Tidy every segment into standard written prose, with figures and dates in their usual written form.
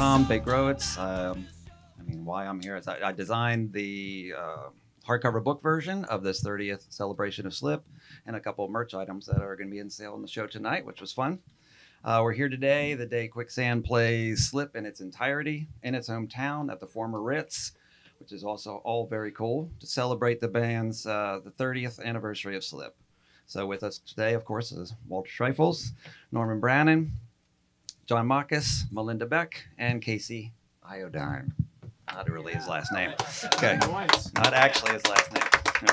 Bejgrowicz. I mean, why I'm here is I designed the hardcover book version of this 30th celebration of Slip and a couple of merch items that are going to be in sale on the show tonight, which was fun. We're here today, the day Quicksand plays Slip in its entirety in its hometown at the former Ritz, which is also all very cool, to celebrate the band's the 30th anniversary of Slip. So with us today, of course, is Walter Schreifels, Norman Brannon, John Mockus, Melinda Beck, and Casey Iodine. Not really his last name. Okay, not actually his last name.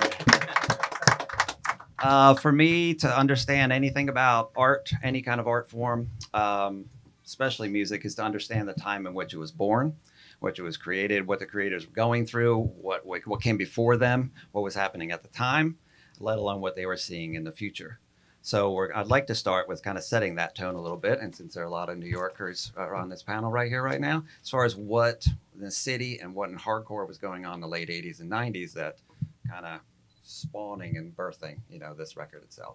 For me to understand anything about art, any kind of art form, especially music, is to understand the time in which it was born, which it was created, what the creators were going through, what came before them, what was happening at the time, let alone what they were seeing in the future. So I'd like to start with kind of setting that tone a little bit. And since there are a lot of New Yorkers on this panel right here, right now, as far as what the city and what in hardcore was going on in the late 80s and 90s that kind of spawning and birthing, this record itself.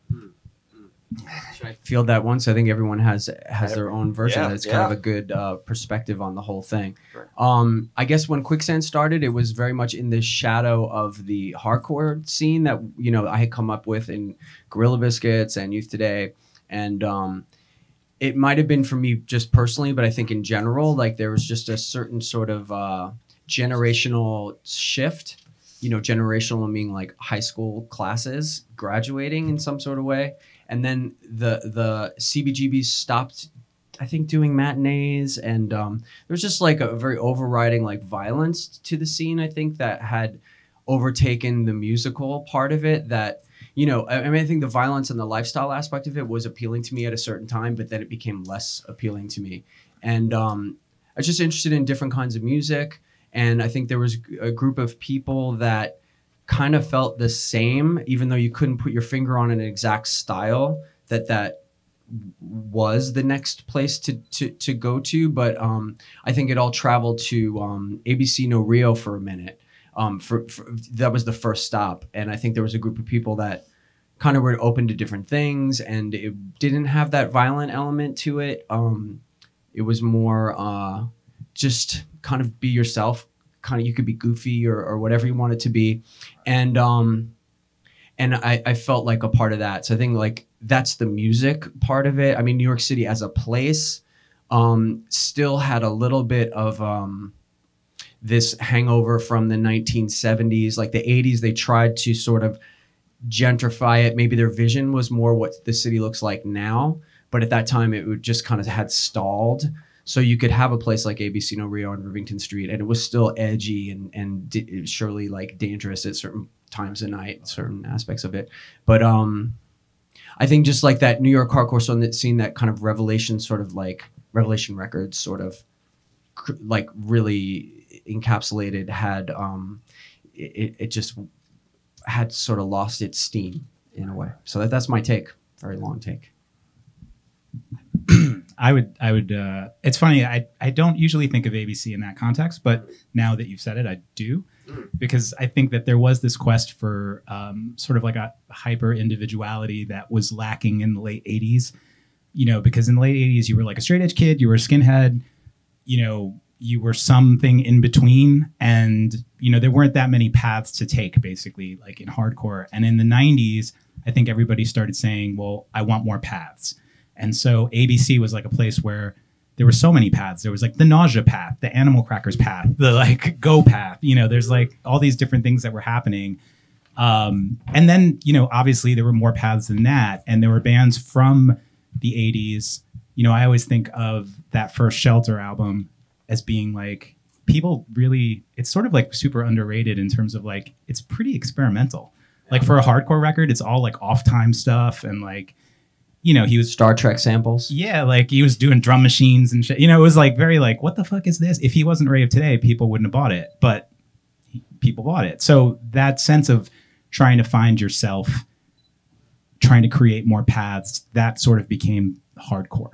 Should I field that one? So I think everyone has their own version. Yeah, That's kind of a good perspective on the whole thing. Sure. I guess when Quicksand started, it was very much in the shadow of the hardcore scene that I had come up with in Gorilla Biscuits and Youth Today, and it might have been for me just personally, but I think in general, like there was just a certain sort of generational shift. Generational meaning like high school classes graduating in some sort of way. And then the CBGBs stopped, I think, doing matinees. And there was just like a very overriding like violence to the scene, I think, that had overtaken the musical part of it that, I think the violence and the lifestyle aspect of it was appealing to me at a certain time, but then it became less appealing to me. And I was just interested in different kinds of music. And I think there was a group of people that kind of felt the same, even though you couldn't put your finger on an exact style that was the next place to go to. But I think it all traveled to ABC No Rio for a minute. That was the first stop. And I think there was a group of people that kind of were open to different things, and it didn't have that violent element to it. It was more just kind of be yourself. Kind of, you could be goofy or whatever you want it to be. And I felt like a part of that. So I think like that's the music part of it. I mean, New York City as a place still had a little bit of this hangover from the 1970s. Like the 80s, they tried to sort of gentrify it. Maybe their vision was more what the city looks like now. But at that time, it would just kind of had stalled. So you could have a place like ABC No Rio on Rivington Street, and it was still edgy and surely like dangerous at certain times of night, certain aspects of it. But I think just like that New York hardcore scene, that kind of Revelation sort of like Revelation Records sort of like really encapsulated had it just had sort of lost its steam in a way. So that's my take. Very long take. I would. It's funny. I don't usually think of ABC in that context, but now that you've said it, I do, because I think that there was this quest for sort of like a hyper individuality that was lacking in the late '80s. Because in the late '80s, you were like a straight edge kid, you were a skinhead, you were something in between, and there weren't that many paths to take, basically, like in hardcore. And in the '90s, I think everybody started saying, "Well, I want more paths." And so ABC was like a place where there were so many paths. There was like the nausea path, the animal crackers path, the like go path. There's like all these different things that were happening. And then, obviously there were more paths than that. And there were bands from the 80s. I always think of that first Shelter album as being like, people really, it's sort of like super underrated in terms of like, it's pretty experimental. Like for a hardcore record, it's all like off time stuff and like, he was Star Trek samples. Yeah, like he was doing drum machines and shit. It was like very like, what the fuck is this? If he wasn't Ray of Today, people wouldn't have bought it, but people bought it. So that sense of trying to find yourself, trying to create more paths, that sort of became hardcore.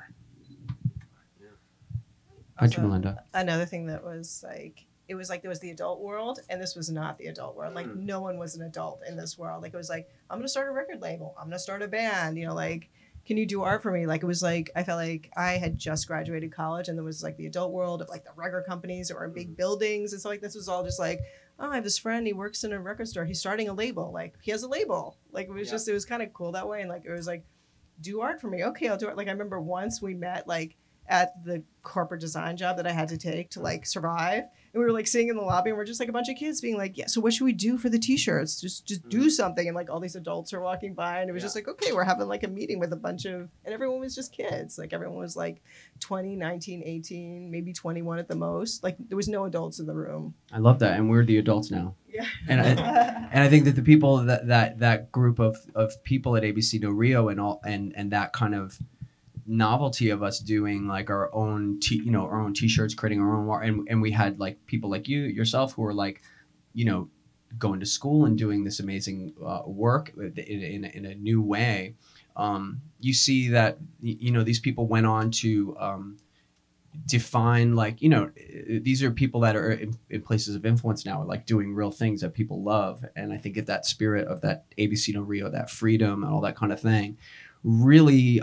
Also, Melinda. Another thing that was like, it was like there was the adult world, and this was not the adult world. Like no one was an adult in this world. Like it was like, I'm gonna start a record label. I'm gonna start a band. can you do art for me? Like, it was like, I felt like I had just graduated college, and there was like the adult world of like the record companies or big buildings. And so like, this was all just like, oh, I have this friend, he works in a record store. He's starting a label. Like, he has a label. Like, it was just, it was kind of cool that way. And like, it was like, do art for me. Okay, I'll do it. Like, I remember once we met like at the corporate design job that I had to take to like survive. And we were like sitting in the lobby, and we're just like a bunch of kids being like, yeah, so what should we do for the t-shirts? Just do something. And like all these adults are walking by, and it was just like, okay, we're having like a meeting with a bunch of, and everyone was just kids. Like everyone was like 20, 19, 18, maybe 21 at the most. Like there was no adults in the room. I love that. And we're the adults now. Yeah. And I think that the people that group of people at ABC No Rio and that kind of novelty of us doing like our own our own t-shirts, creating our own and we had like people like yourself who were like, going to school and doing this amazing work in a new way. You see that these people went on to define like these are people that are in places of influence now, like doing real things that people love. And I think that spirit of that ABC No Rio, that freedom and all that kind of thing, really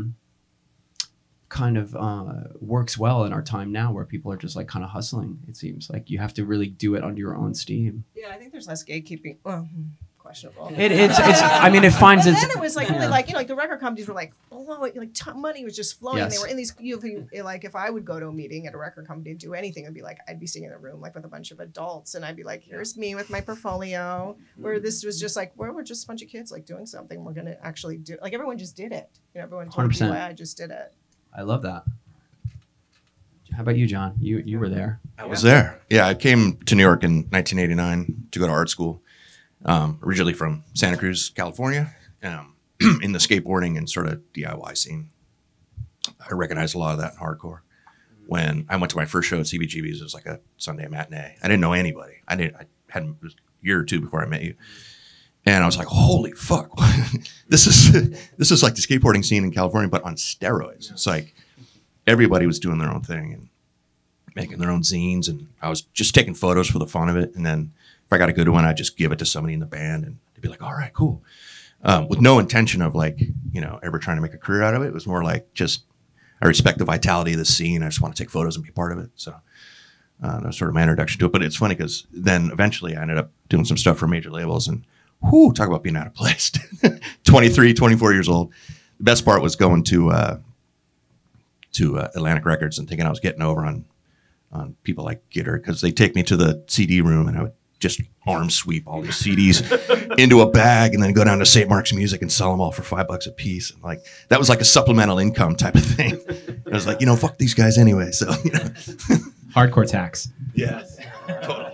kind of works well in our time now, where people are just like kind of hustling. It seems like you have to really do it under your own steam. Yeah, I think there's less gatekeeping. Well, questionable. It's I mean, it finds but its. then it was like really like like the record companies were like blowing, like money was just flowing. Yes. They were in these. Like if I would go to a meeting at a record company to do anything, I'd be sitting in a room like with a bunch of adults, and I'd be like, here's me with my portfolio. Where this was just like, we're just a bunch of kids like doing something. We're gonna actually do. Like everyone just did it. Everyone told 100%. me I just did it. I love that. How about you, John? You were there. I was there. Yeah, I came to New York in 1989 to go to art school. Originally from Santa Cruz, California, in the skateboarding and sort of DIY scene. I recognized a lot of that in hardcore. When I went to my first show at CBGB's, it was like a Sunday matinee. I didn't know anybody. I hadn't, it was a year or two before I met you. And I was like, holy fuck. This is like the skateboarding scene in California, but on steroids. It's like everybody was doing their own thing and making their own zines. And I was just taking photos for the fun of it. And then if I got a good one, I'd just give it to somebody in the band and they'd be like, all right, cool. With no intention of like, ever trying to make a career out of it. It was more like just, I respect the vitality of the scene. I just want to take photos and be part of it. So that was sort of my introduction to it. But it's funny because then eventually I ended up doing some stuff for major labels and talk about being out of place. 23, 24 years old. The best part was going to Atlantic Records and thinking I was getting over on people like Gitter, because they take me to the CD room and I would just arm sweep all these CDs into a bag and then go down to St. Mark's Music and sell them all for $5 a piece. And like that was like a supplemental income type of thing. I was like, fuck these guys anyway. So Hardcore tax. Yeah. Totally.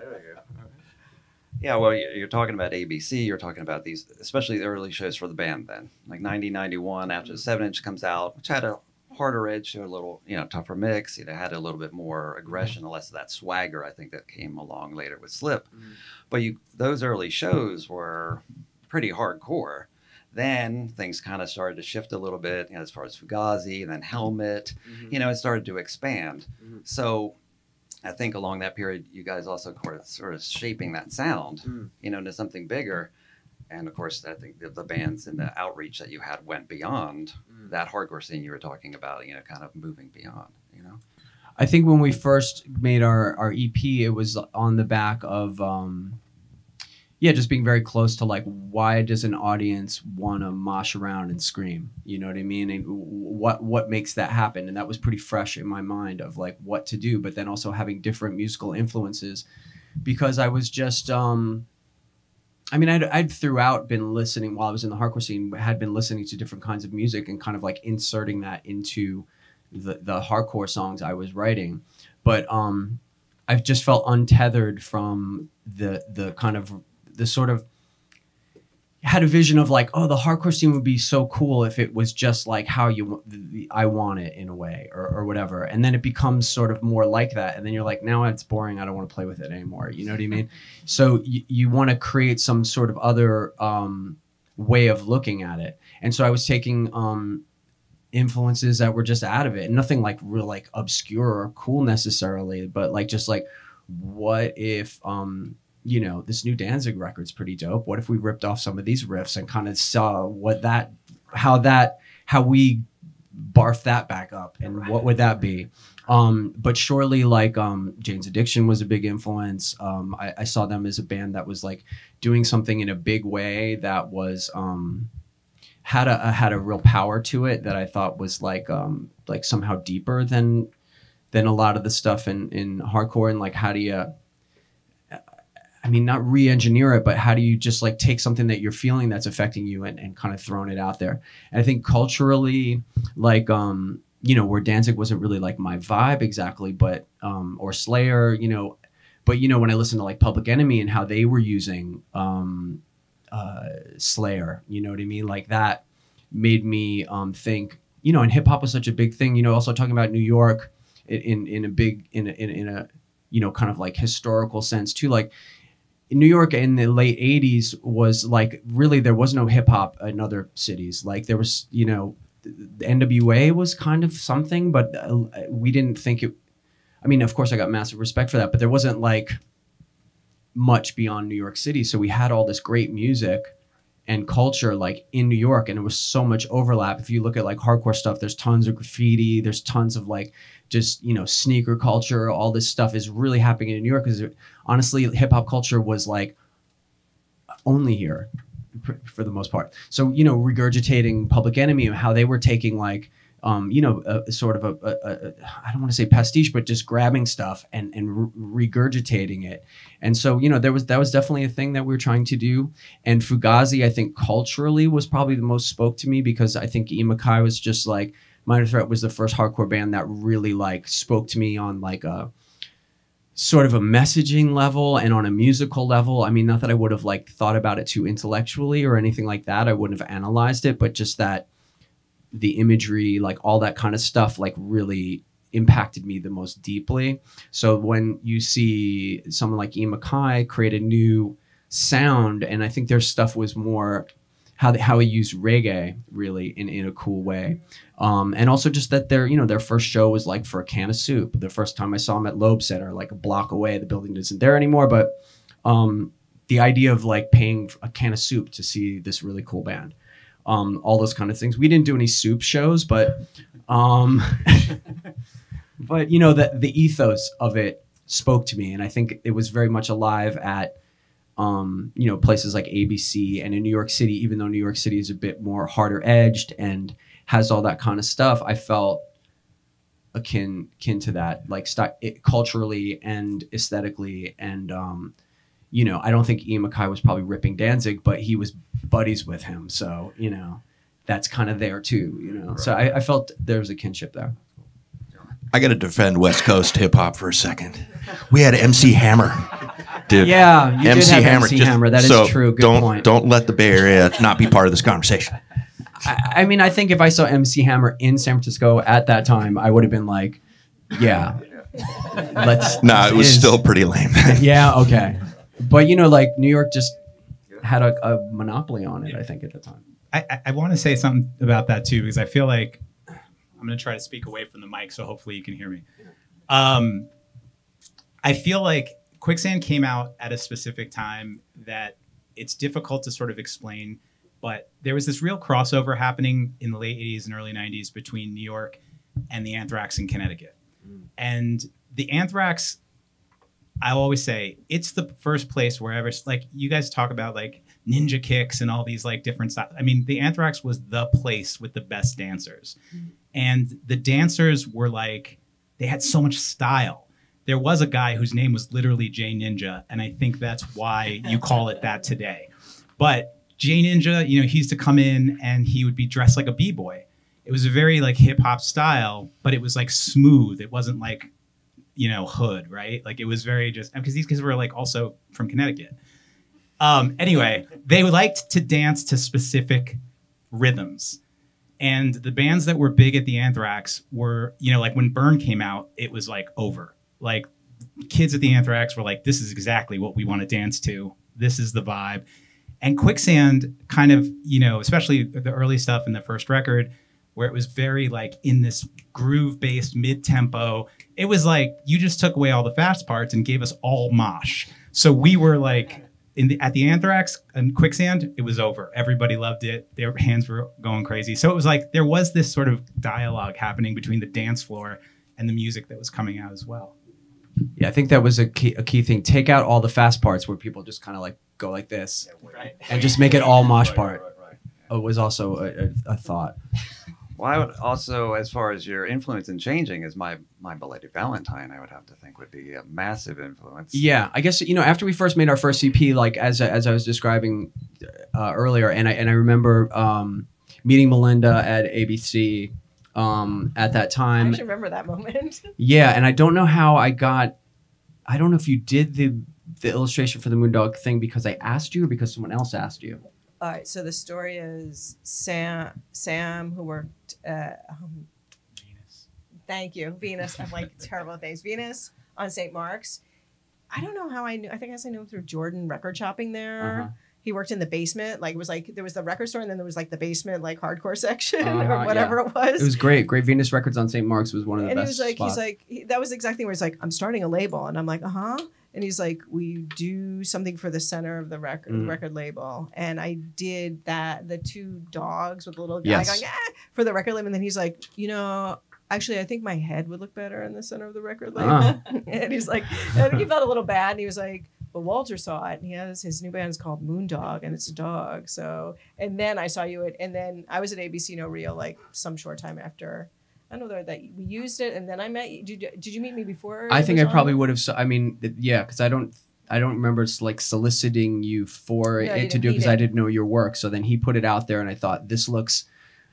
Yeah, well, you're talking about ABC. You're talking about these, especially the early shows for the band then. Like 1991, after the 7-inch comes out, which had a harder edge to a little, tougher mix. It had a little bit more aggression, less of that swagger, I think, that came along later with Slip. Mm-hmm. But those early shows were pretty hardcore. Then things kind of started to shift a little bit, as far as Fugazi and then Helmet. Mm-hmm. It started to expand. Mm-hmm. So I think along that period, you guys also sort of shaping that sound, into something bigger. And of course, I think the bands and the outreach that you had went beyond that hardcore scene you were talking about, kind of moving beyond, I think when we first made our EP, it was on the back of, just being very close to like, why does an audience want to mosh around and scream? You know what I mean? And what makes that happen? And that was pretty fresh in my mind of like what to do, but then also having different musical influences, because I was just, I'd throughout been listening while I was in the hardcore scene, had been listening to different kinds of music and kind of like inserting that into the hardcore songs I was writing. But I've just felt untethered from the kind of the sort of had a vision of like, the hardcore scene would be so cool if it was just like how I want it in a way or whatever. And then it becomes sort of more like that. And then you're like, now it's boring. I don't want to play with it anymore. You know what I mean? So you want to create some sort of other way of looking at it. And so I was taking influences that were just out of it. Nothing like real like obscure or cool necessarily, but like just like, what if this new Danzig record's pretty dope. What if we ripped off some of these riffs and kind of saw how how we barf that back up, and what would that be? But surely, like, Jane's Addiction was a big influence. I saw them as a band that was like doing something in a big way that was had a real power to it that I thought was like somehow deeper than a lot of the stuff in hardcore. And like, how do you, I mean, not re-engineer it, but how do you just like take something that you're feeling that's affecting you and kind of throwing it out there? And I think culturally, like, you know, where Danzig wasn't really like my vibe exactly, but, or Slayer, you know, but, you know, when I listened to like Public Enemy and how they were using Slayer, you know what I mean? Like that made me think, you know, and hip hop was such a big thing, you know, also talking about New York in a, you know, kind of like historical sense too. Like in New York in the late 80s was like, really, there was no hip hop in other cities. Like there was, you know, the NWA was kind of something, but we didn't think it, I mean, of course I got massive respect for that, but there wasn't like much beyond New York City. So we had all this great music and culture like in New York, and it was so much overlap. If you look at like hardcore stuff, there's tons of graffiti, there's tons of like just, you know, sneaker culture, all this stuff is really happening in New York, because honestly hip hop culture was like only here for the most part. So, you know, regurgitating Public Enemy and how they were taking like you know, a sort of a I don't want to say pastiche, but just grabbing stuff and regurgitating it. And so, you know, that was definitely a thing that we were trying to do. And Fugazi, I think culturally was probably the most spoke to me, because I think Imakai was just like, Minor Threat was the first hardcore band that really like spoke to me on like a sort of a messaging level and on a musical level. I mean, not that I would have like thought about it too intellectually or anything like that. I wouldn't have analyzed it, but just that the imagery, like all that kind of stuff, like really impacted me the most deeply. So when you see someone like Imakai create a new sound, and I think their stuff was more how he used reggae really in a cool way. And also just that their first show was like for a can of soup. The first time I saw them at Loeb Center, like a block away, the building isn't there anymore, but the idea of like paying a can of soup to see this really cool band. All those kind of things. We didn't do any soup shows, but but you know, the ethos of it spoke to me, and I think it was very much alive at you know, places like ABC and in New York City. Even though New York City is a bit more harder edged and has all that kind of stuff, I felt akin to that, like culturally and aesthetically. And you know, I don't think Imakai was probably ripping Danzig, but he was buddies with him. So, you know, that's kind of there too, you know. Right. So I felt there was a kinship there. I got to defend West Coast hip hop for a second. We had MC Hammer. Dude, yeah, you MC did have Hammer. MC Hammer. That is true. Good point. Don't let the Bay Area not be part of this conversation. I mean, I think if I saw MC Hammer in San Francisco at that time, I would have been like, yeah, let's. Nah, it was still pretty lame. Yeah, okay. But, you know, like New York just had a monopoly on it, I think, at the time. I want to say something about that, too, because I feel like I'm going to try to speak away from the mic, so hopefully you can hear me. I feel like Quicksand came out at a specific time that it's difficult to sort of explain, but there was this real crossover happening in the late 80s and early 90s between New York and the Anthrax in Connecticut. And the Anthrax, I always say, it's the first place wherever, like you guys talk about like ninja kicks and all these like different styles. I mean, the Anthrax was the place with the best dancers. And the dancers were like, they had so much style. There was a guy whose name was literally J Ninja, and I think that's why you call it that today. But J Ninja, you know, he used to come in and he would be dressed like a b-boy. It was a very like hip hop style, but it was like smooth. It wasn't like, you know, hood, right? Like it was very just, because these kids were like also from Connecticut. Anyway, they liked to dance to specific rhythms. And the bands that were big at the Anthrax were, you know, like when Burn came out, it was like over. Like kids at the Anthrax were like, this is exactly what we want to dance to. This is the vibe. And Quicksand kind of, you know, especially the early stuff in the first record, where it was very like in this groove-based mid-tempo. It was like you just took away all the fast parts and gave us all mosh. So we were like at the Anthrax and Quicksand, it was over. Everybody loved it. Their hands were going crazy. So it was like there was this sort of dialogue happening between the dance floor and the music that was coming out as well. Yeah, I think that was a key thing. Take out all the fast parts where people just kind of like go like this, and just make it all mosh part. It was also a thought. Well, I would also, as far as your influence in changing, is my Belated Valentine, I would have to think would be a massive influence. Yeah, I guess, after we first made our first EP, like as I was describing earlier, and I remember meeting Melinda at ABC at that time. I actually remember that moment. Yeah, and I don't know how I don't know if you did the illustration for the Moondog thing because I asked you or because someone else asked you. All right, so the story is Sam, who worked at Venus. Thank you, Venus. I'm like terrible at things. Venus on St. Mark's. I don't know how I knew. I think I knew him through Jordan record shopping there. Uh-huh. He worked in the basement. Like it was like there was the record store and then there was like the basement like hardcore section or whatever it was. It was great. Great Venus Records on St. Mark's was one of the best spots. That was exactly where he's like, I'm starting a label, and I'm like, and he's like, we do something for the center of the record label. And I did that, the two dogs with the little guy going, for the record label. And then he's like, actually, I think my head would look better in the center of the record label. And he's like, I think he felt a little bad. And he was like, but Walter saw it. And he has his new band is called Moondog, and it's a dog. So, and then I saw you and then I was at ABC No Real like some short time after. I don't know that we used it, and then I met you. Did you meet me before? I think I probably would have. I mean, yeah, because I don't remember like soliciting you for it to do because I didn't know your work. So then he put it out there, and I thought this looks,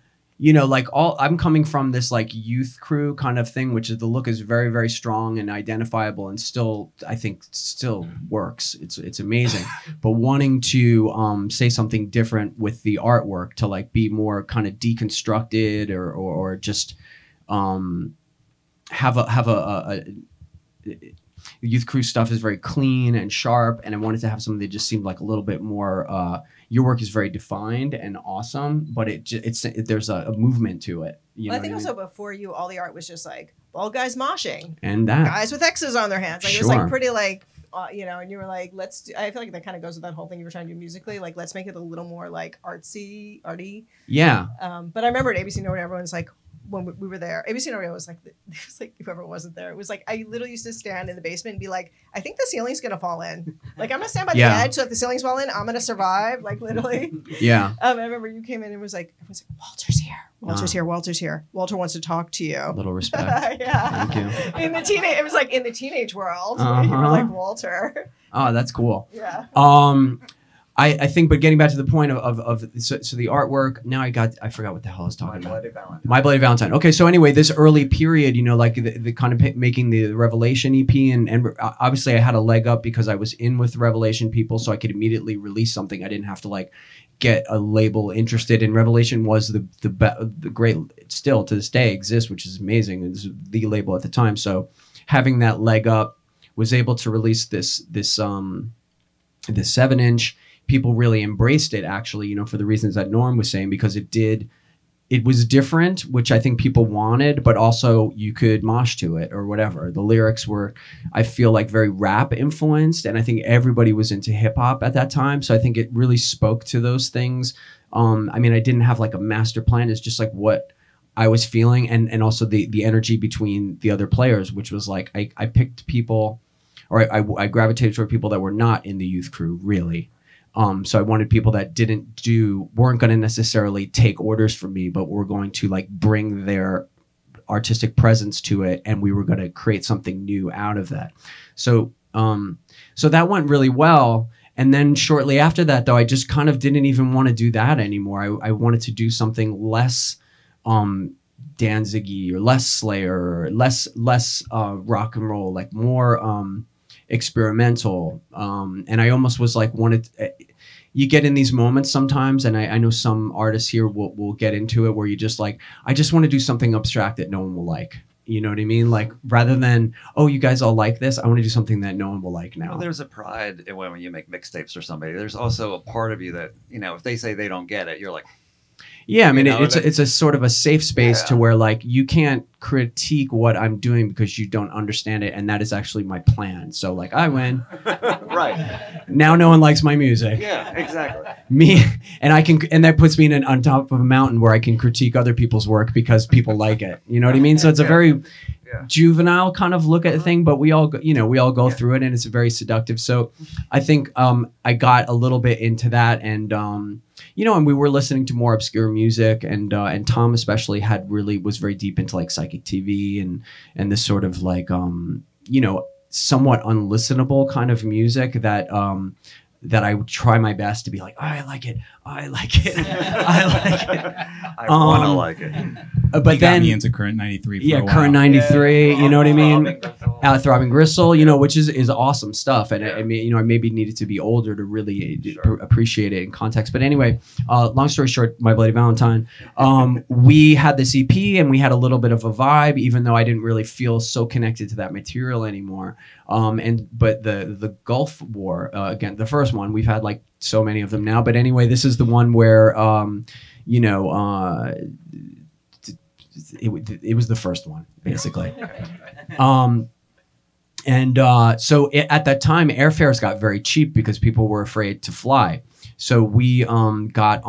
like I'm coming from this like youth crew kind of thing, which is the look is very very strong and identifiable, and still I think still works. It's amazing, but wanting to say something different with the artwork to like be more kind of deconstructed or just. Have a youth crew stuff is very clean and sharp, and I wanted to have something that just seemed like a little bit more. Your work is very defined and awesome, but there's a movement to it. I think also before you, all the art was just like bald guys moshing and that guys with X's on their hands. Like it was like pretty like. And you were like, I feel like that kind of goes with that whole thing you were trying to do musically. Like, let's make it a little more like arty. Yeah. But I remember at ABC No Real, everyone's like, when we were there, ABC No Real was like, whoever wasn't there, it was like, I literally used to stand in the basement and be like, I think the ceiling's going to fall in. Like, I'm going to stand by the edge, so if the ceiling's fall in, I'm going to survive. Like, literally. Yeah. I remember you came in and everyone's like, Walter's here. Walter's here. Walter wants to talk to you. A little respect. Yeah. Thank you. It was like in the teenage world. You were like Walter. Oh, that's cool. Yeah. I think, but getting back to the point of so the artwork. Now I forgot what the hell I was talking about. My Bloody Valentine. Okay, so anyway, this early period, like the kind of making the Revelation EP, and obviously I had a leg up because I was in with Revelation people, so I could immediately release something. I didn't have to like get a label interested in. Revelation was the great, still to this day exists, which is amazing. It was the label at the time, so having that leg up, was able to release this 7-inch. People really embraced it, actually, for the reasons that Norm was saying, because it was different, which I think people wanted, but also you could mosh to it or whatever. The lyrics were, I feel like, very rap influenced, and I think everybody was into hip hop at that time. So I think it really spoke to those things. I mean, I didn't have like a master plan. It's just like what I was feeling, and also the energy between the other players, which was like, I picked people, or I gravitated toward people that were not in the youth crew, really. So I wanted people that weren't going to necessarily take orders from me, but were going to like bring their artistic presence to it, and we were going to create something new out of that. So that went really well. And then shortly after that, though, I just kind of didn't even want to do that anymore. I wanted to do something less Danzig-y or less Slayer, or less rock and roll, like more experimental. And I almost was like you get in these moments sometimes, and I know some artists here will get into it where you just like, I just want to do something abstract that no one will like. You know what I mean? Like, rather than, oh, you guys all like this, I want to do something that no one will like now. Well, there's a pride in when you make mixtapes for somebody. There's also a part of you that, if they say they don't get it, you're like, Yeah, I mean, You know, it's a sort of a safe space to Yeah. where like you can't critique what I'm doing because you don't understand it, and that is actually my plan. So like I win. right. Now no one likes my music. Yeah, exactly. Me and that puts me on top of a mountain where I can critique other people's work because people like it. You know what I mean? So it's a very Yeah. juvenile kind of look at the thing, but we all go through it, and it's very seductive. So I think I got a little bit into that, and and we were listening to more obscure music, and Tom especially was very deep into like psychic TV and this sort of like somewhat unlistenable kind of music that I would try my best to be like, oh, I like it, I like it, I like it. I want to like it. But He got then, me into Current 93 for a while. Current 93, you know what I mean? Throbbing Throbbing Gristle, which is awesome stuff. And I mean, I maybe needed to be older to really appreciate it in context. But anyway, long story short, My Bloody Valentine, we had this EP and we had a little bit of a vibe, even though I didn't really feel so connected to that material anymore. But the Gulf War, again, the first one, we've had like so many of them now. But anyway, this is the one where, it was the first one, basically. So at that time, airfares got very cheap because people were afraid to fly. So we got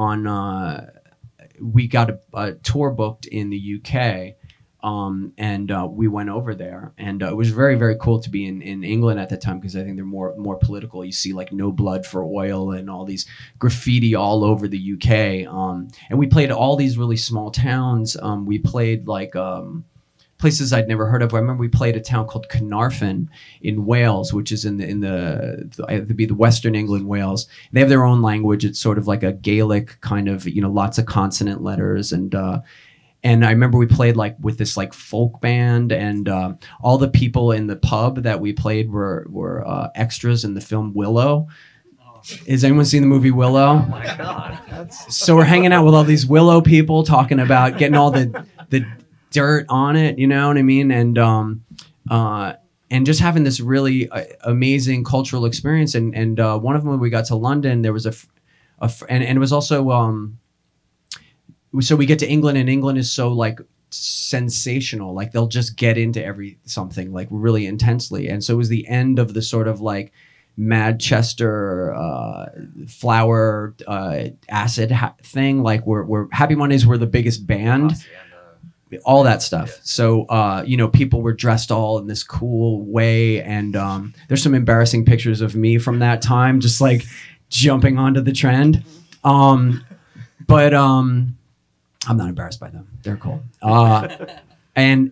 a tour booked in the UK. We went over there, and it was very, very cool to be in England at that time because I think they're more political. You see like No Blood for Oil and all these graffiti all over the UK. And we played all these really small towns. We played like places I'd never heard of. I remember we played a town called Carnarvon in Wales, which is in the Western England, Wales. They have their own language. It's sort of like a Gaelic kind of, lots of consonant letters and I remember we played like with this like folk band, and all the people in the pub that we played were extras in the film Willow. Has anyone seen the movie Willow? Oh my God. So we're hanging out with all these Willow people talking about getting all the dirt on it, you know what I mean? And just having this really amazing cultural experience. And one of them, when we got to London, there was and it was also so we get to England, and England is so like sensational, like they'll just get into something like really intensely. And so it was the end of the sort of like Manchester flower acid thing, like we're Happy Mondays were the biggest band, all that stuff. So people were dressed all in this cool way, and there's some embarrassing pictures of me from that time just like jumping onto the trend, but I'm not embarrassed by them. They're cool. And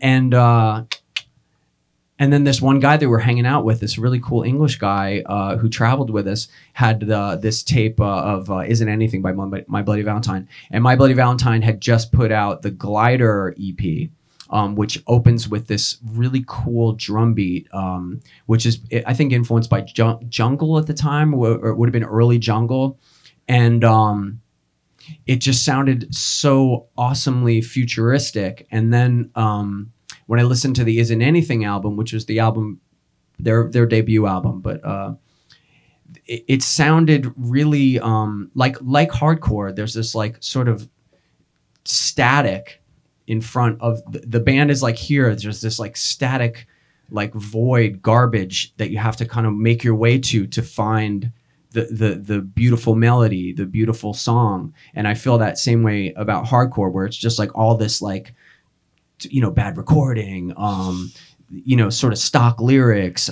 then this one guy that we're hanging out with, this really cool English guy who traveled with us, had this tape of Isn't Anything by My Bloody Valentine. And My Bloody Valentine had just put out the Glider EP, which opens with this really cool drum beat, which is, I think, influenced by Jungle at the time, or it would have been early Jungle. And it just sounded so awesomely futuristic. And then when I listened to the Isn't Anything album, which was the album, their debut album, but it sounded really like hardcore. There's this like sort of static in front of the band is like here. There's this like static, like void garbage that you have to kind of make your way to find the beautiful melody, the beautiful song. And I feel that same way about hardcore, where it's just like all this like, bad recording, sort of stock lyrics,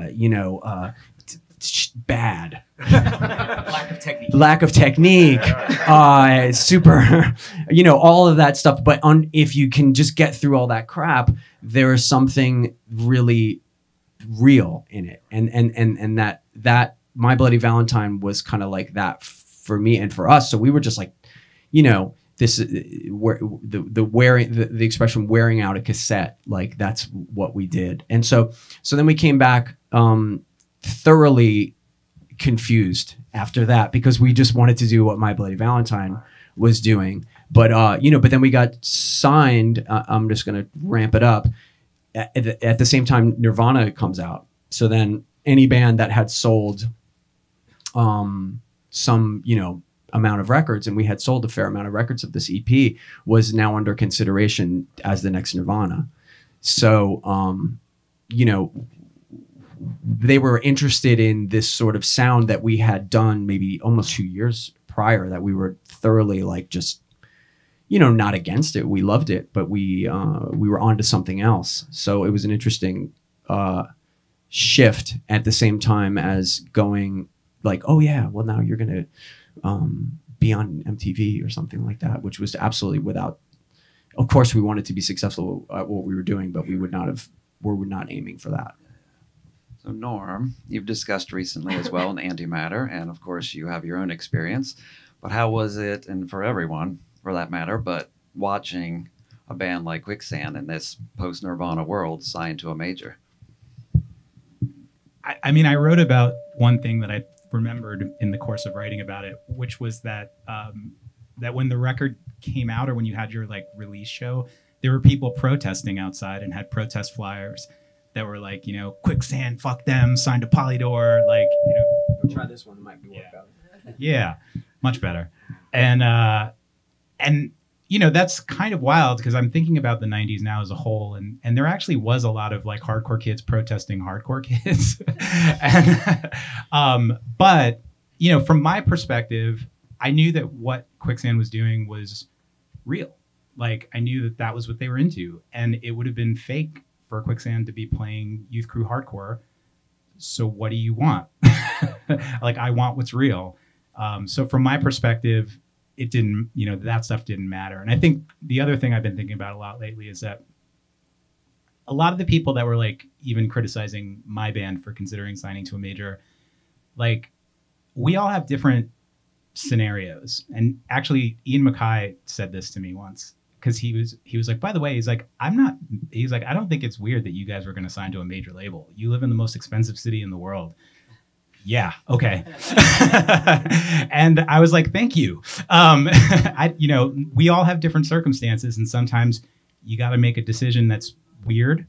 bad. Lack of technique, super, all of that stuff. But if you can just get through all that crap, there is something really real in it. And that My Bloody Valentine was kind of like that for me and for us. So we were just like, this where the expression wearing out a cassette, like that's what we did. And so then we came back thoroughly confused after that, because we just wanted to do what My Bloody Valentine was doing. But but then we got signed. I'm just gonna ramp it up. At the same time, Nirvana comes out. So then any band that had sold some amount of records, and we had sold a fair amount of records of this EP, was now under consideration as the next Nirvana. So, you know, they were interested in this sort of sound that we had done maybe almost 2 years prior, that we were thoroughly like just, you know, not against it. We loved it, but we were onto something else. So it was an interesting shift at the same time as going like, oh yeah, well now you're going to be on MTV or something like that, which was absolutely without, of course we wanted to be successful at what we were doing, but we were not aiming for that. So Norm, you've discussed recently as well in Antimatter, and of course you have your own experience, but how was it, and for everyone for that matter, but watching a band like Quicksand in this post-Nirvana world signed to a major? I mean, I wrote about one thing that I remembered in the course of writing about it, which was that that when the record came out, or when you had your like release show, there were people protesting outside and had protest flyers that were like, you know, Quicksand, fuck them, signed to Polydor, like, you know. Try this one, it might be work out. Yeah, much better. And you know, that's kind of wild, because I'm thinking about the 90s now as a whole, and there actually was a lot of like hardcore kids protesting hardcore kids. And, but, you know, from my perspective, I knew that what Quicksand was doing was real. Like, I knew that that was what they were into, and it would have been fake for Quicksand to be playing youth crew hardcore. So what do you want? Like, I want what's real. So from my perspective, it didn't, you know, that stuff didn't matter. And I think the other thing I've been thinking about a lot lately is that a lot of the people that were like even criticizing my band for considering signing to a major, like, we all have different scenarios. And actually Ian MacKaye said this to me once, because he was like, by the way, he's like, I don't think it's weird that you guys were going to sign to a major label. You live in the most expensive city in the world. Yeah. Okay. And I was like, thank you. You know, we all have different circumstances, and sometimes you got to make a decision that's weird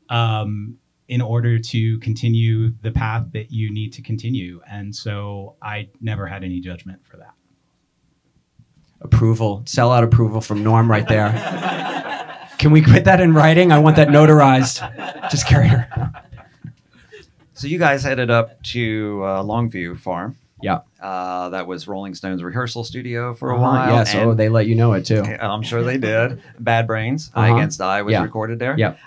in order to continue the path that you need to continue. And so I never had any judgment for that. Approval, sellout approval from Norm right there. Can we put that in writing? I want that notarized. Just carry her. So you guys headed up to Longview Farm. Yeah. That was Rolling Stone's rehearsal studio for a while. Yes, oh, they let you know it too. I'm sure they did. Bad Brains, Eye Against Eye was recorded there. Yep.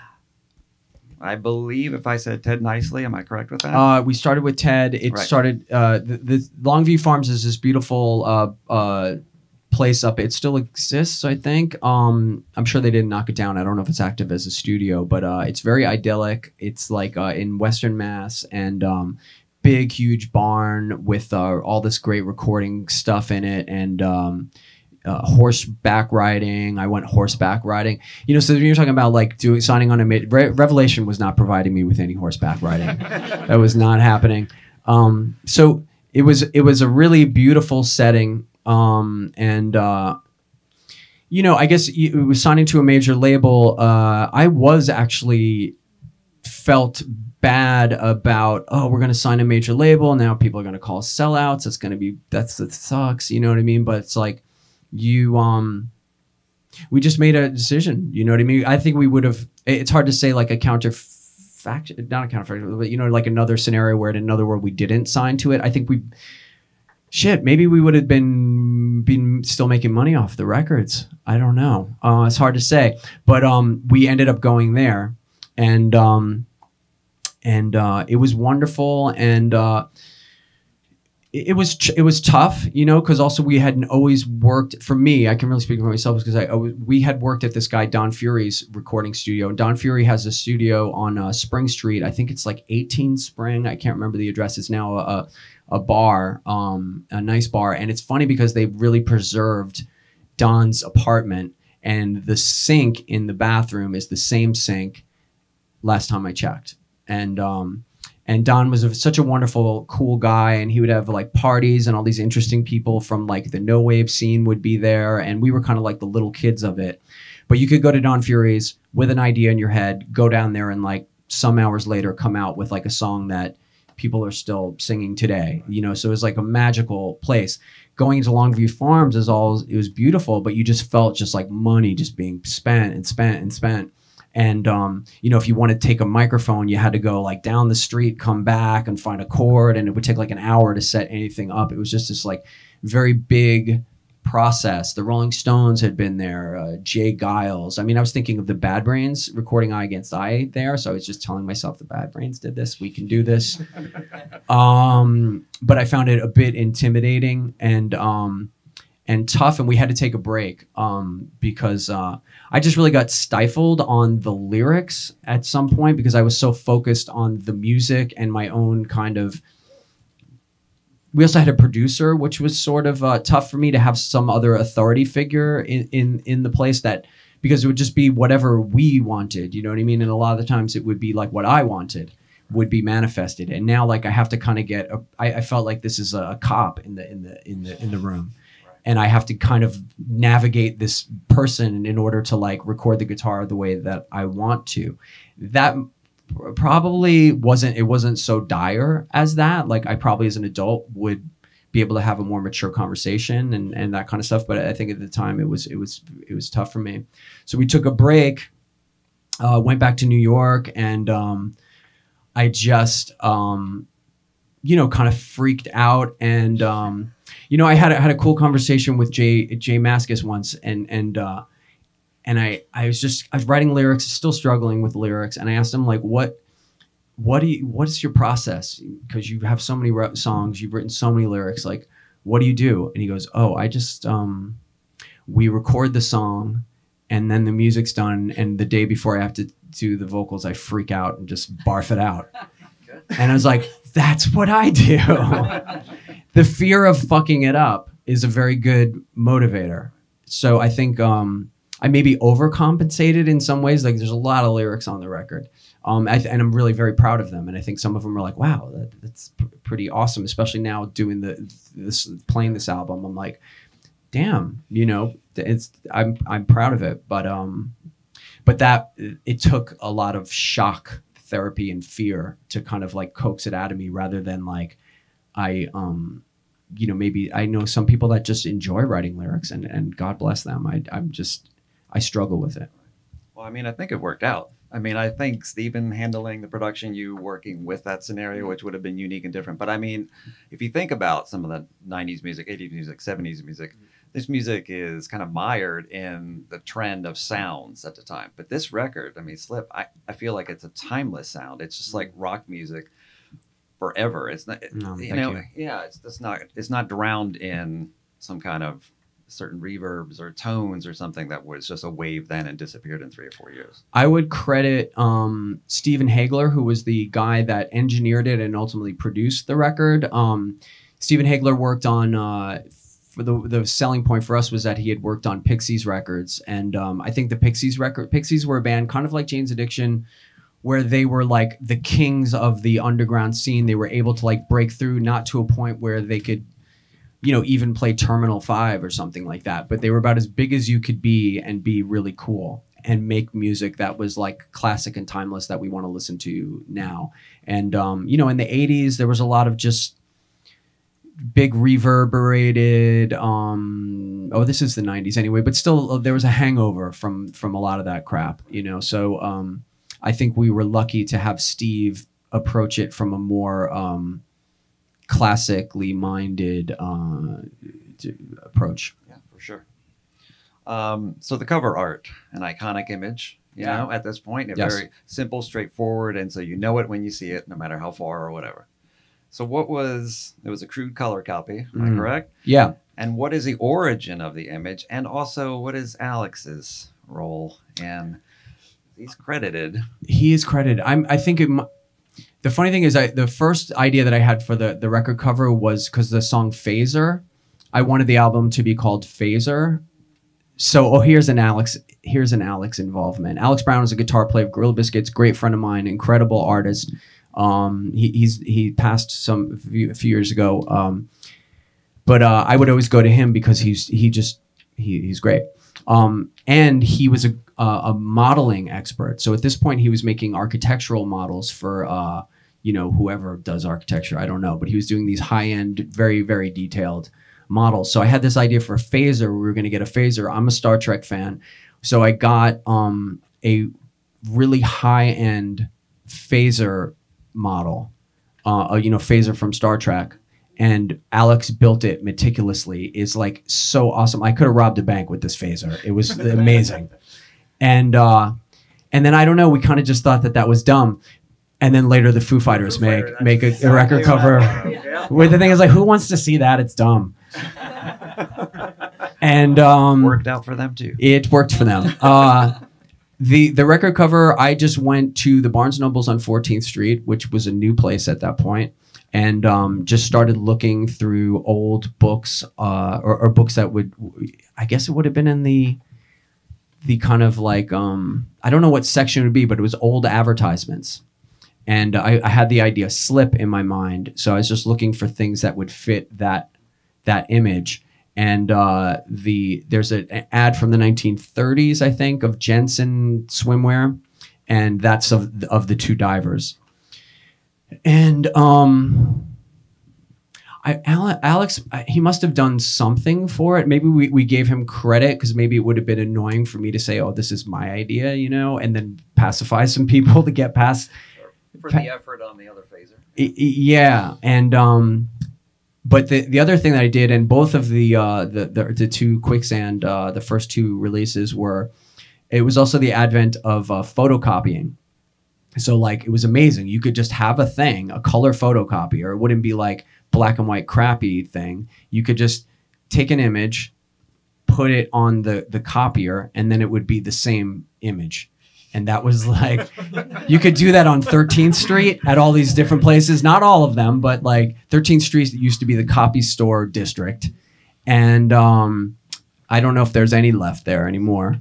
I believe if I said Ted Nicely, am I correct with that? We started with Ted. It started, the Longview Farms is this beautiful place up. It still exists, I think. I'm sure they didn't knock it down. I don't know if it's active as a studio, but it's very idyllic. It's like in Western Mass, and big, huge barn with all this great recording stuff in it, and horseback riding. I went horseback riding. You know, so you're talking about like signing on a Revelation was not providing me with any horseback riding. That was not happening. So it was a really beautiful setting. You know, I guess it was signing to a major label. I was actually felt bad about, oh, we're going to sign a major label. Now people are going to call us sellouts. That sucks. You know what I mean? But it's like, we just made a decision. You know what I mean? I think we would have, it's hard to say like not a counterfactual, but you know, like another scenario where in another world we didn't sign to it. I think maybe we would have been still making money off the records. I don't know. It's hard to say, but we ended up going there, and it was wonderful, and it was tough, you know, because also we hadn't always worked. For me, I can really speak for myself, because we had worked at this guy Don Fury's recording studio, and Don Fury has a studio on Spring Street. I think it's like 18 Spring. I can't remember the address. It's now a bar, a nice bar. And it's funny because they really preserved Don's apartment, and the sink in the bathroom is the same sink last time I checked. And Don was such a wonderful, cool guy, and he would have like parties, and all these interesting people from like the no wave scene would be there. And we were kind of like the little kids of it, but you could go to Don Fury's with an idea in your head, go down there, and like some hours later come out with like a song that people are still singing today, you know. So it was like a magical place. going into Longview Farms is all, it was beautiful, but you just felt just like money just being spent and spent and spent. And, you know, if you want to take a microphone, you had to go like down the street, come back and find a cord, and it would take like an hour to set anything up. It was just this like very big process. The Rolling Stones had been there, Jay Giles. I mean, I was thinking of the Bad Brains recording Eye Against Eye there. So I was just telling myself the Bad Brains did this. We can do this. But I found it a bit intimidating and tough. And we had to take a break because I just really got stifled on the lyrics at some point because I was so focused on the music and my own kind of. We also had a producer, which was sort of tough for me to have some other authority figure in the place, that because it would just be whatever we wanted, you know what I mean? And a lot of the times it would be like what I wanted would be manifested. And now like I have to kind of I felt like this is a cop in the room. And I have to kind of navigate this person in order to like record the guitar the way that I want to. That probably wasn't so dire as that. Like I probably as an adult would be able to have a more mature conversation and that kind of stuff. But I think at the time it was tough for me. So we took a break, went back to New York, and I just you know, kind of freaked out. And you know, I had a cool conversation with Jay Mascis once, and I was writing lyrics, still struggling with lyrics, and I asked him like, what is your process? Because you have so many songs, you've written so many lyrics, like, what do you do? And he goes, oh, I just we record the song, and then the music's done, and the day before I have to do the vocals, I freak out and just barf it out. And I was like, that's what I do. The fear of fucking it up is a very good motivator. So I think I maybe overcompensated in some ways. Like there's a lot of lyrics on the record. And I'm really very proud of them. And I think some of them are like, wow, that's pretty awesome. Especially now doing playing this album. I'm like, damn, you know, I'm proud of it. But that it took a lot of shock therapy and fear to kind of like coax it out of me, rather than like you know, maybe I know some people that just enjoy writing lyrics, and God bless them. I struggle with it. Well, I mean, I think it worked out. I mean, I think Stephen handling the production, you working with that scenario, which would have been unique and different. But I mean, if you think about some of the 90s music, 80s music, 70s music, this music is kind of mired in the trend of sounds at the time. But this record, I mean, Slip, I feel like it's a timeless sound. It's just like rock music forever. It's not, yeah, it's not drowned in some kind of certain reverbs or tones or something that was just a wave then and disappeared in 3 or 4 years. I would credit Stephen Hagler, who was the guy that engineered it and ultimately produced the record. Stephen Hagler worked on, for the selling point for us was that he had worked on Pixies records. And I think the Pixies were a band kind of like Jane's Addiction, where they were like the kings of the underground scene. They were able to like break through, not to a point where they could, you know, even play Terminal 5 or something like that. But they were about as big as you could be and be really cool and make music that was like classic and timeless that we want to listen to now. And, you know, in the 80s, there was a lot of just big reverberated, this is the 90s anyway, but still there was a hangover from a lot of that crap, you know? So I think we were lucky to have Steve approach it from a more classically minded approach. Yeah, for sure. So the cover art, an iconic image, you know, at this point, very simple, straightforward, and so you know it when you see it, no matter how far or whatever. So it was a crude color copy, am I correct? Yeah. And what is the origin of the image? And also, what is Alex's role? And he's credited. He is credited. I think the funny thing is the first idea that I had for the record cover was because the song Phaser, I wanted the album to be called Phaser. So, here's an Alex involvement. Alex Brown is a guitar player of Gorilla Biscuits, great friend of mine, incredible artist. He passed a few years ago. But I would always go to him because he's great. And he was a modeling expert. So at this point he was making architectural models for, you know, whoever does architecture, I don't know, but he was doing these high-end, very, very detailed models. So I had this idea for a phaser. We were going to get a phaser. I'm a Star Trek fan. So I got a really high-end phaser model, phaser from Star Trek. And Alex built it meticulously. Is like so awesome. I could have robbed a bank with this phaser. It was amazing. And then I don't know, we kind of just thought that was dumb. And then later the Foo Fighters make a record cover. Where the thing is like, who wants to see that? It's dumb. And worked out for them too. It worked for them. The record cover, I just went to the Barnes & Nobles on 14th Street, which was a new place at that point, and just started looking through old books or books that would, I guess it would have been in the kind of like, I don't know what section it would be, but it was old advertisements. And I had the idea slip in my mind. So I was just looking for things that would fit that image. And there's an ad from the 1930s, I think, of Jensen swimwear. And that's of the two divers. And Alex, he must have done something for it. Maybe we gave him credit because maybe it would have been annoying for me to say, oh, this is my idea, and then pacify some people to get past. For the effort on the other phaser. Yeah. And but the other thing that I did, and both of the two Quicksand, the first two releases it was also the advent of photocopying. So like, it was amazing. You could just have a color photocopier. It wouldn't be like black and white crappy thing. You could just take an image, put it on the copier, and then it would be the same image. And that was like, you could do that on 13th Street at all these different places. Not all of them, but like 13th Street used to be the copy store district. And I don't know if there's any left there anymore.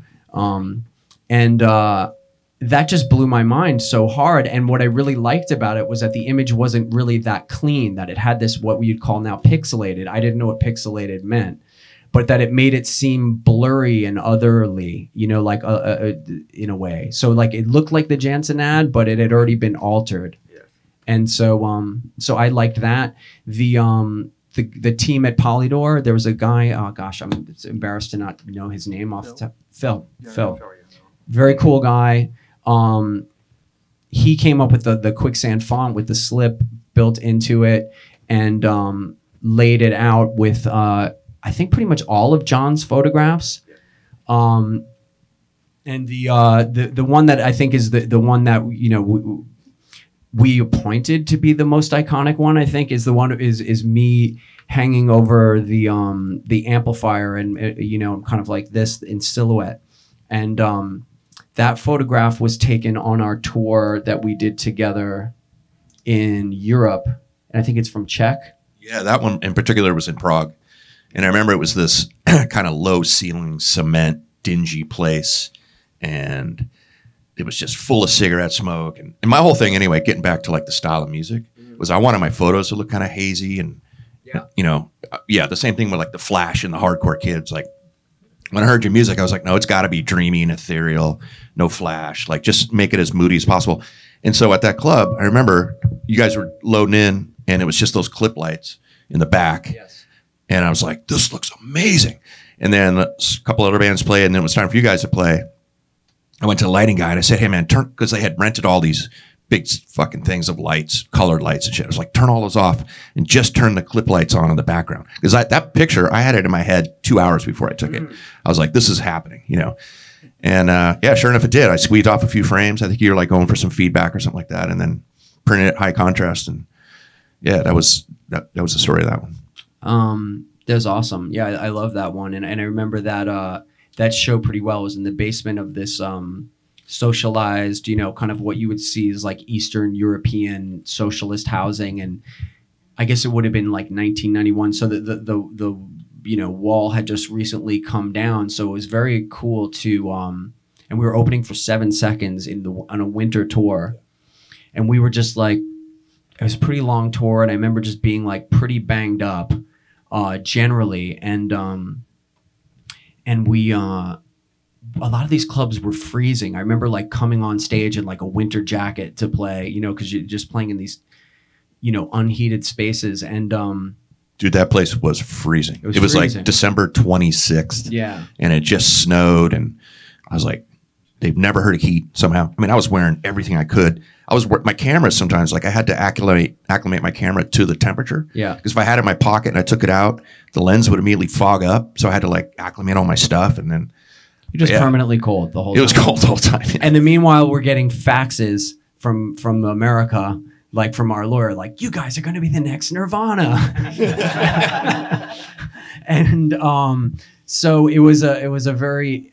That just blew my mind so hard. And what I really liked about it was that the image wasn't really that clean, that it had this, what we'd call now pixelated. I didn't know what pixelated meant, but that it made it seem blurry and otherly, like in a way. So like it looked like the Jansen ad, but it had already been altered. Yeah. And so I liked that. The team at Polydor, there was a guy, oh gosh, I'm embarrassed to not know his name off the top. Phil. Very cool guy. He came up with the Quicksand font with the slip built into it and laid it out with I think pretty much all of John's photographs. And the one that I think is the one that we appointed to be the most iconic one, I think, is the one is me hanging over the amplifier and kind of like this in silhouette. And that photograph was taken on our tour that we did together in Europe. And I think it's from Czech. Yeah, that one in particular was in Prague. And I remember it was this kind of low ceiling, cement, dingy place. And it was just full of cigarette smoke. And my whole thing anyway, getting back to like the style of music, was I wanted my photos to look kind of hazy. And, the same thing with like the Flash and the hardcore kids. Like when I heard your music, I was like, no, it's got to be dreamy and ethereal, no flash. Like just make it as moody as possible. And so at that club, I remember you guys were loading in and it was just those clip lights in the back. Yes. And I was like, this looks amazing. And then a couple other bands played, and then it was time for you guys to play. I went to the lighting guy, and I said, hey, man, because they had rented all these big fucking things of lights, colored lights and shit. I was like, turn all those off and just turn the clip lights on in the background. Because that picture, I had it in my head 2 hours before I took it. I was like, this is happening, And sure enough, it did. I squeezed off a few frames. I think you were like going for some feedback or something like that, and then printed it high contrast. And yeah, that was the story of that one. That was awesome. Yeah, I love that one. And I remember that show pretty well. It was in the basement of this socialized, kind of what you would see as like Eastern European socialist housing. And I guess it would have been like 1991. So the wall had just recently come down. So it was very cool to, and we were opening for 7 seconds on a winter tour. And we were just like, it was a pretty long tour. And I remember just being like pretty banged up. Generally, and we a lot of these clubs were freezing. I remember like coming on stage in like a winter jacket to play, because you're just playing in these, unheated spaces. And Dude, that place was freezing. It was freezing. like December 26th. Yeah. And it just snowed. And I was like, they've never heard of heat somehow. I mean, I was wearing everything I could. My camera sometimes, like I had to acclimate my camera to the temperature. Yeah. Because if I had it in my pocket and I took it out, the lens would immediately fog up. So I had to like acclimate all my stuff. And then You're just permanently cold the whole time. it was cold the whole time. And then meanwhile, we're getting faxes from America, like from our lawyer, like, you guys are going to be the next Nirvana. And so it was a very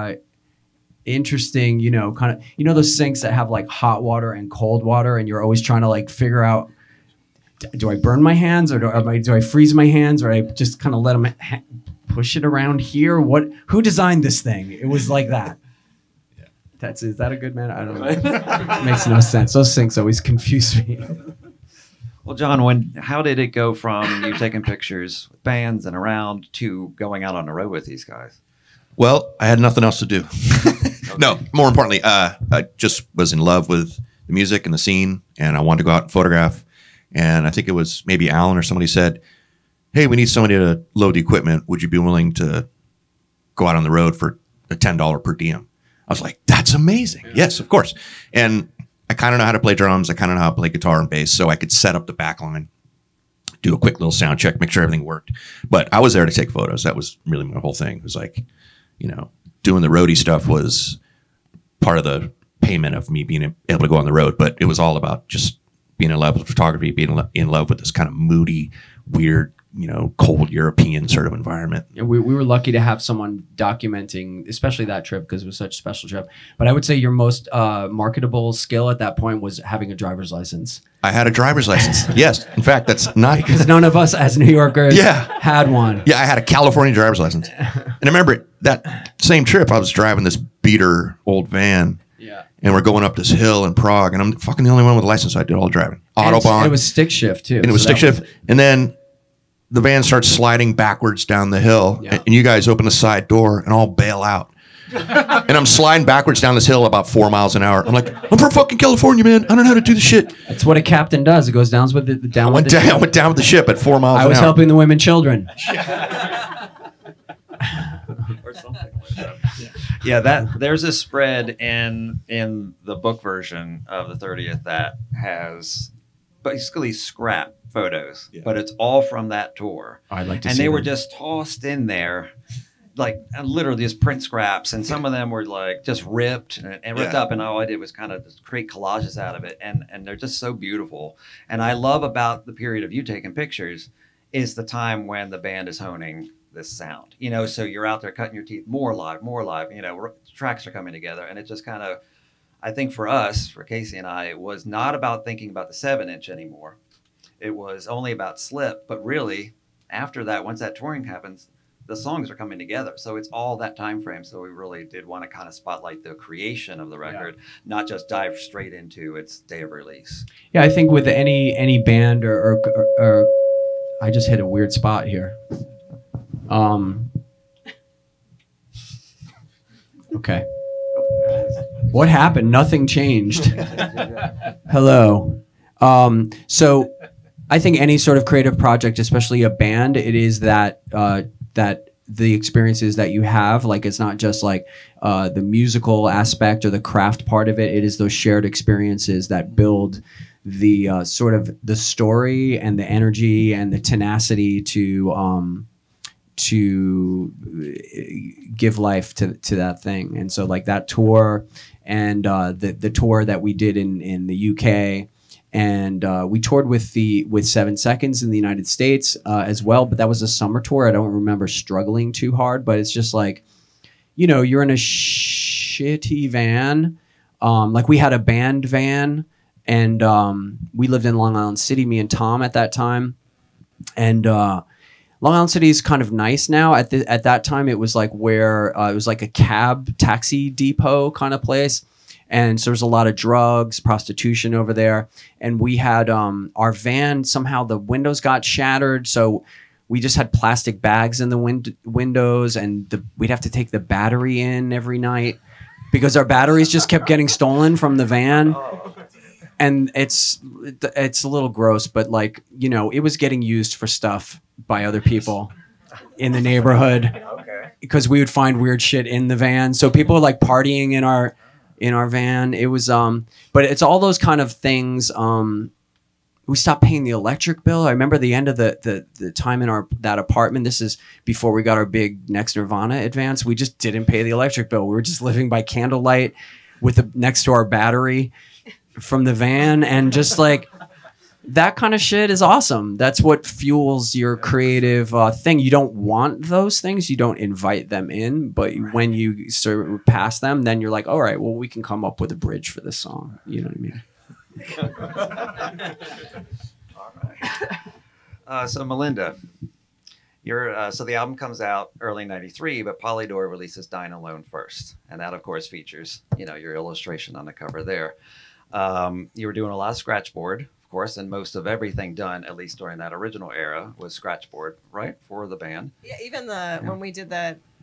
interesting, kind of, those sinks that have like hot water and cold water, and you're always trying to like figure out, do I burn my hands, or do I freeze my hands, or I just kind of let them push it around here? Who designed this thing? It was like that. Is that a good man? I don't know. It makes no sense. Those sinks always confuse me. Well, John, how did it go from you taking pictures with bands and around to going out on the road with these guys? Well, I had nothing else to do. No, more importantly, I just was in love with the music and the scene, and I wanted to go out and photograph. And I think it was maybe Alan or somebody said, hey, we need somebody to load the equipment. Would you be willing to go out on the road for a $10 per diem? I was like, that's amazing. Yeah. Yes, of course. And I kind of know how to play drums. I kind of know how to play guitar and bass. So I could set up the back line, do a quick little sound check, make sure everything worked. But I was there to take photos. That was really my whole thing. It was like, doing the roadie stuff was part of the payment of me being able to go on the road. But it was all about just being in love with photography, being in love with this kind of moody, weird, cold European sort of environment. We were lucky to have someone documenting, especially that trip, because it was such a special trip. But I would say your most marketable skill at that point was having a driver's license. I had a driver's license. Yes. In fact, that's not... Because none of us as New Yorkers had one. Yeah, I had a California driver's license. And I remember that same trip, I was driving this beater old van. Yeah. And we're going up this hill in Prague, and I'm fucking the only one with a license, so I did all the driving. Autobahn. It was stick shift, too. And it was stick shift. And then the van starts sliding backwards down the hill, and you guys open the side door and I'll bail out. And I'm sliding backwards down this hill about 4 miles an hour. I'm like, I'm from fucking California, man. I don't know how to do this shit. That's what a captain does. It goes down with the I went down with the ship at 4 miles an hour. I was helping the women children. Or something like that. Yeah, there's a spread in the book version of the 30th that has basically scrap photos, but it's all from that tour. I'd like to see and they them. were just tossed in there, like literally just print scraps, and some of them were like just ripped and ripped up, and all I did was kind of just create collages out of it, and they're just so beautiful. And I love about the period of you taking pictures is the time when the band is honing this sound, so you're out there cutting your teeth, more live, tracks are coming together, and it just kind of, I think for us, for Casey and I, it was not about thinking about the 7-inch anymore. It was only about Slip, but really after that, once that touring happens, the songs are coming together. So it's all that time frame. So we really did want to kind of spotlight the creation of the record, not just dive straight into its day of release. Yeah, I think with any band or I just hit a weird spot here. Okay. What happened? Nothing changed. Hello. So I think any sort of creative project, especially a band, it is that the experiences that you have, like it's not just like the musical aspect or the craft part of it. It is those shared experiences that build the sort of the story and the energy and the tenacity to give life to that thing. And so like that tour and the tour that we did in the UK. And we toured with 7 Seconds in the United States as well, but that was a summer tour. I don't remember struggling too hard, but it's just like, you're in a shitty van. Like we had a band van, and we lived in Long Island City, me and Tom at that time. And Long Island City is kind of nice now. At that time, it was like where it was like a taxi depot kind of place. And so there's a lot of drugs, prostitution over there. And we had our van, somehow the windows got shattered. So we just had plastic bags in the windows, and we'd have to take the battery in every night because our batteries just kept getting stolen from the van. And it's a little gross, but like, it was getting used for stuff by other people in the neighborhood. Okay. Because we would find weird shit in the van. So people were like partying in our van. It was but it's all those kind of things. We stopped paying the electric bill. I remember the end of the time in that apartment. This is before we got our big Next Nirvana advance. We just didn't pay the electric bill. We were just living by candlelight with the next to our battery from the van, and just like that kind of shit is awesome. That's what fuels your creative thing. You don't want those things. You don't invite them in, but when you surpass them, then you're like, all right, well, we can come up with a bridge for this song. You know what I mean? All right. So Melinda, so the album comes out early '93, but Polydor releases Dine Alone first, and that of course features your illustration on the cover there. You were doing a lot of scratchboard, of course, and most of everything done, at least during that original era, was scratchboard, right, for the band. Yeah, even when we did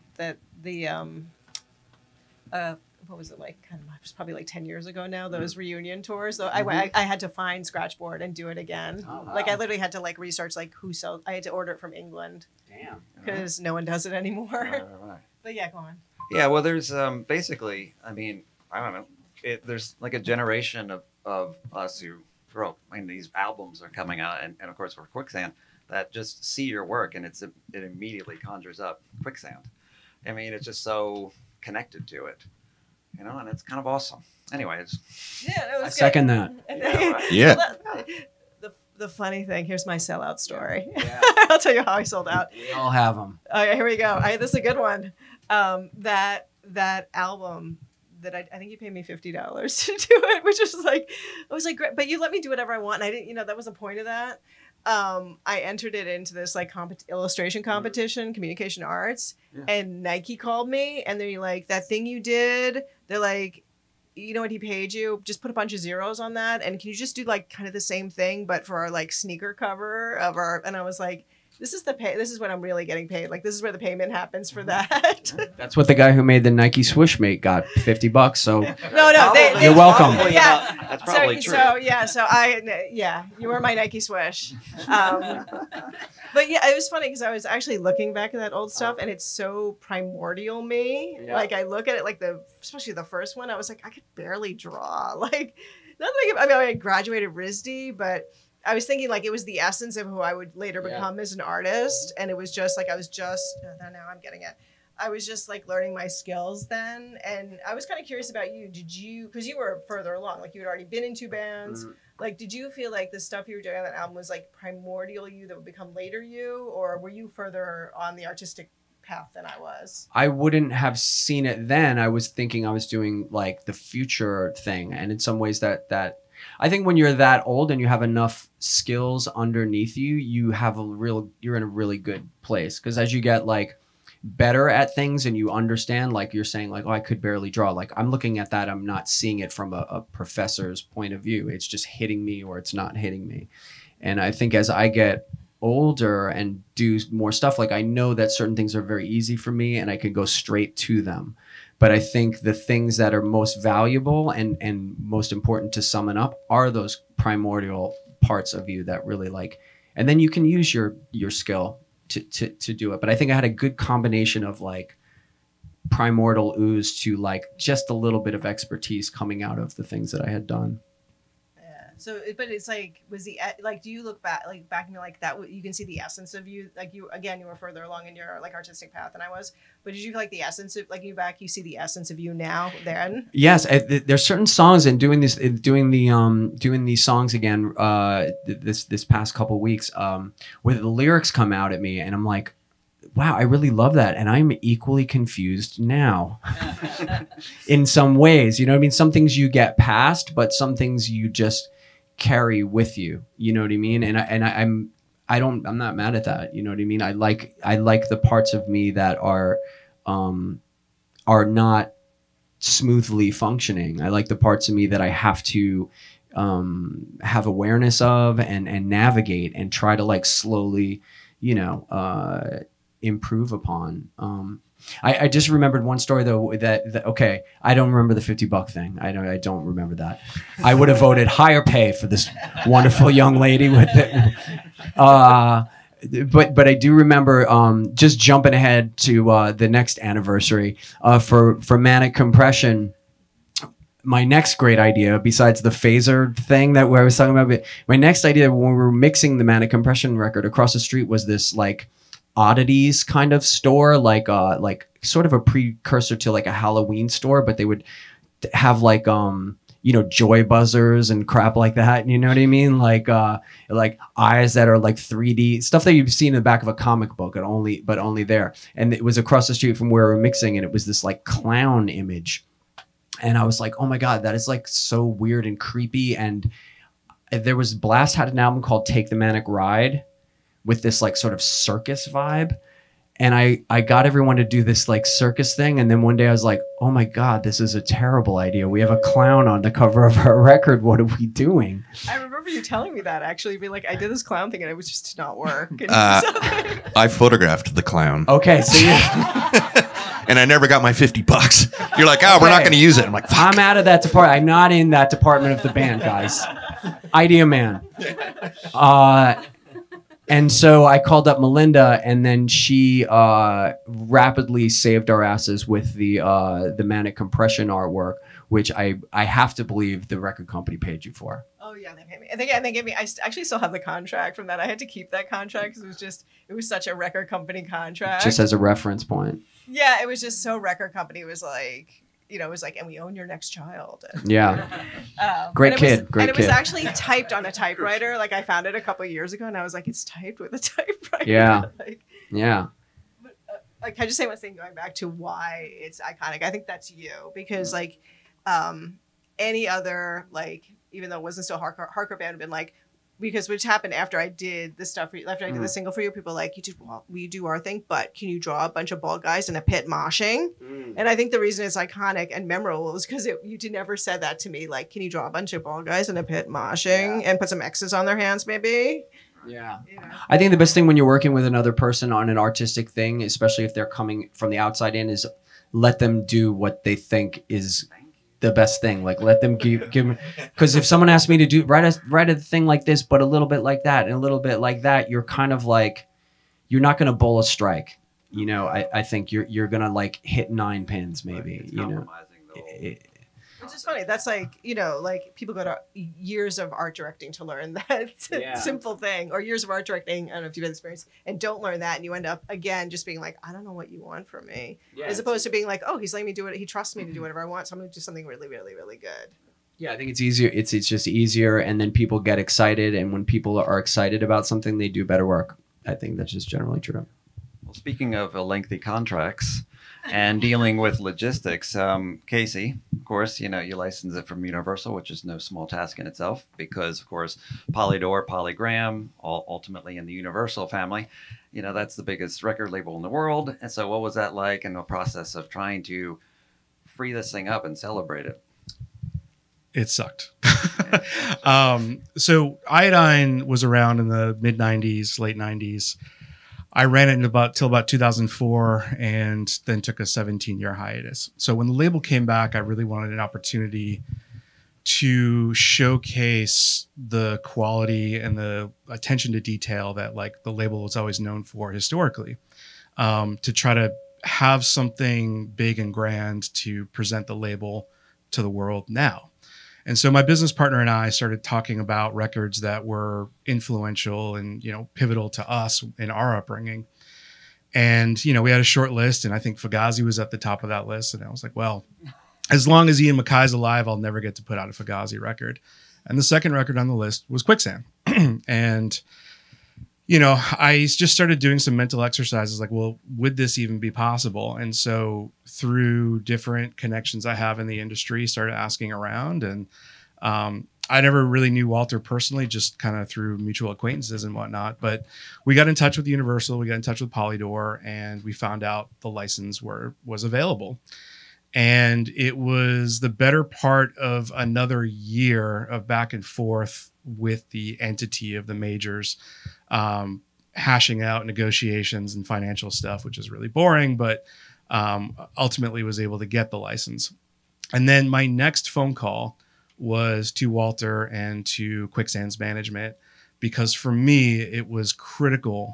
what was it like? It was probably like 10 years ago now. Those reunion tours. So I had to find scratchboard and do it again. Oh, wow. Like I literally had to like research like who sells. I had to order it from England. Damn. Because no one does it anymore. Right. But yeah, go on. Yeah, well, there's basically, I don't know, there's like a generation of us who grew up. These albums are coming out, and of course for Quicksand, that just see your work and it immediately conjures up Quicksand. It's just so connected to it. And it's kind of awesome. Anyway, yeah, it was I second that. Yeah. The funny thing, here's my sellout story. Yeah. I'll tell you how I sold out. We all have them. Okay, here we go. This is a good one. That album that I think you paid me $50 to do it, which was like, I was like, great, but you let me do whatever I want. And I didn't, that was the point of that. I entered it into this like illustration competition, communication arts, and Nike called me and they're like, that thing you did, they're like, you know what he paid you? Just put a bunch of zeros on that. And can you just do like kind of the same thing, but for our like sneaker cover of our, and I was like, this is what I'm really getting paid. Like, this is where the payment happens for that. That's what the guy who made the Nike swoosh mate got, $50. So no, you're welcome. That's probably true. You were my Nike swoosh. But yeah, it was funny because I was actually looking back at that old stuff and it's so primordial me. Yeah. Like I look at it like especially the first one, I was like, I could barely draw. Like, I graduated RISD, but I was thinking like it was the essence of who I would later become as an artist. And it was just like, now I'm getting it. I was just like learning my skills then. And I was kind of curious about you. Because you were further along, like you had already been in 2 bands. Like, did you feel like the stuff you were doing on that album was like primordial you that would become later you? Or were you further on the artistic path than I was? I wouldn't have seen it then. I was thinking I was doing like the future thing. And in some ways that I think when you're that old and you have enough skills underneath you, you're in a really good place. Because as you get like better at things and you understand, like you're saying like, oh, I could barely draw. Like I'm looking at that. I'm not seeing it from a professor's point of view. It's just hitting me or it's not hitting me. And I think as I get older and do more stuff, like I know that certain things are very easy for me and I can go straight to them. But I think the things that are most valuable and most important to summon up are those primordial parts of you that really like, and then you can use your skill to do it. But I think I had a good combination of like primordial ooze to like just a little bit of expertise coming out of the things that I had done. So, but it's like, do you look back and you're like that, you can see the essence of you, like you were further along in your like artistic path than I was, but did you feel like the essence of, like you see the essence of you now then? Yes. There's certain songs and doing these songs again, this past couple weeks, where the lyrics come out at me and I'm like, wow, I really love that. And I'm equally confused now in some ways, you know what I mean? Some things you get past, but some things you just carry with you, you know what I mean? And I'm not mad at that, you know what I mean? I like the parts of me that are not smoothly functioning. I like the parts of me that I have to have awareness of and navigate and try to like slowly, improve upon. I just remembered one story though that okay, I don't remember the $50 thing. I don't remember that. I would have voted higher pay for this wonderful young lady with it. But I do remember just jumping ahead to the next anniversary for Manic Compression. My next great idea, besides the phaser thing that I was talking about, my next idea when we were mixing the Manic Compression record across the street was this like oddities kind of store, like sort of a precursor to like a Halloween store, but they would have like joy buzzers and crap like that. You know what I mean? Like eyes that are like 3D stuff that you've seen in the back of a comic book, but only there. And it was across the street from where we were mixing, and it was this like clown image. And I was like, oh my God, that is like so weird and creepy. And there was Blast had an album called Take the Manic Ride with this like sort of circus vibe. And I got everyone to do this like circus thing. And then one day I was like, oh my God, this is a terrible idea. We have a clown on the cover of our record. What are we doing? I remember you telling me that, actually, being like, I did this clown thing and it was just did not work. And I photographed the clown. Okay, so you and I never got my $50. You're like, oh, we're not going to use it. I'm like, fuck. I'm out of that department. I'm not in that department of the band, guys. Idea man. And so I called up Melinda, and then she rapidly saved our asses with the Manic Compression artwork, which I have to believe the record company paid you for. Oh yeah, they paid me. And they gave me. I actually still have the contract from that. I had to keep that contract because it was such a record company contract. Just as a reference point. Yeah, it was just so record company was like, it was like, and we own your next child. And, yeah. Great kid. It was actually typed on a typewriter. Like I found it a couple of years ago, and I was like, it's typed with a typewriter. Yeah. Yeah. But, like, can I just say one thing going back to why it's iconic? I think that's you, because like any other, like, even though it wasn't still hardcore band, would have been like, because which happened after I did the stuff for you, after I did the single for you, people were like, we do our thing, but can you draw a bunch of bald guys in a pit moshing? And I think the reason it's iconic and memorable is because you never said that to me. Like, can you draw a bunch of bald guys in a pit moshing and put some X's on their hands, maybe? Yeah. I think the best thing when you're working with another person on an artistic thing, especially if they're coming from the outside in, is let them do what they think is the best thing. Like, let them give because if someone asks me to write a thing like this but a little bit like that and a little bit like that, you're kind of like, you're not going to bowl a strike. I think you're going to like hit 9 pins maybe. Which is funny. That's like, like people go to years of art directing to learn that simple thing, or years of art directing, I don't know if you've had experience, and don't learn that, and you end up, again, just being like, I don't know what you want from me. Yeah, as opposed to being like, oh, he's letting me do it. He trusts me to do whatever I want, so I'm going to do something really, really, really good. Yeah, I think it's easier. It's just easier, and then people get excited, and when people are excited about something, they do better work. I think that's just generally true. Well, speaking of lengthy contracts and dealing with logistics, Casey, of course, you license it from Universal, which is no small task in itself, because of course Polydor, Polygram, all ultimately in the Universal family, that's the biggest record label in the world. And so what was that like in the process of trying to free this thing up and celebrate it? It sucked. So Iodine was around in the mid 90s, late 90s. I ran it till about 2004, and then took a 17-year hiatus. So when the label came back, I really wanted an opportunity to showcase the quality and the attention to detail that like the label was always known for historically, to try to have something big and grand to present the label to the world now. And so my business partner and I started talking about records that were influential and, pivotal to us in our upbringing. And, we had a short list, and I think Fugazi was at the top of that list. And I was like, well, as long as Ian MacKay's alive, I'll never get to put out a Fugazi record. And the second record on the list was Quicksand. And, I just started doing some mental exercises like, well, would this even be possible? And so through different connections I have in the industry, started asking around. And I never really knew Walter personally, just kind of through mutual acquaintances and whatnot. But we got in touch with Universal, we got in touch with Polydor, and we found out the license was available. And it was the better part of another year of back and forth with the entity of the majors, hashing out negotiations and financial stuff, which is really boring, but ultimately was able to get the license. And then my next phone call was to Walter and to Quicksand's management, because for me, it was critical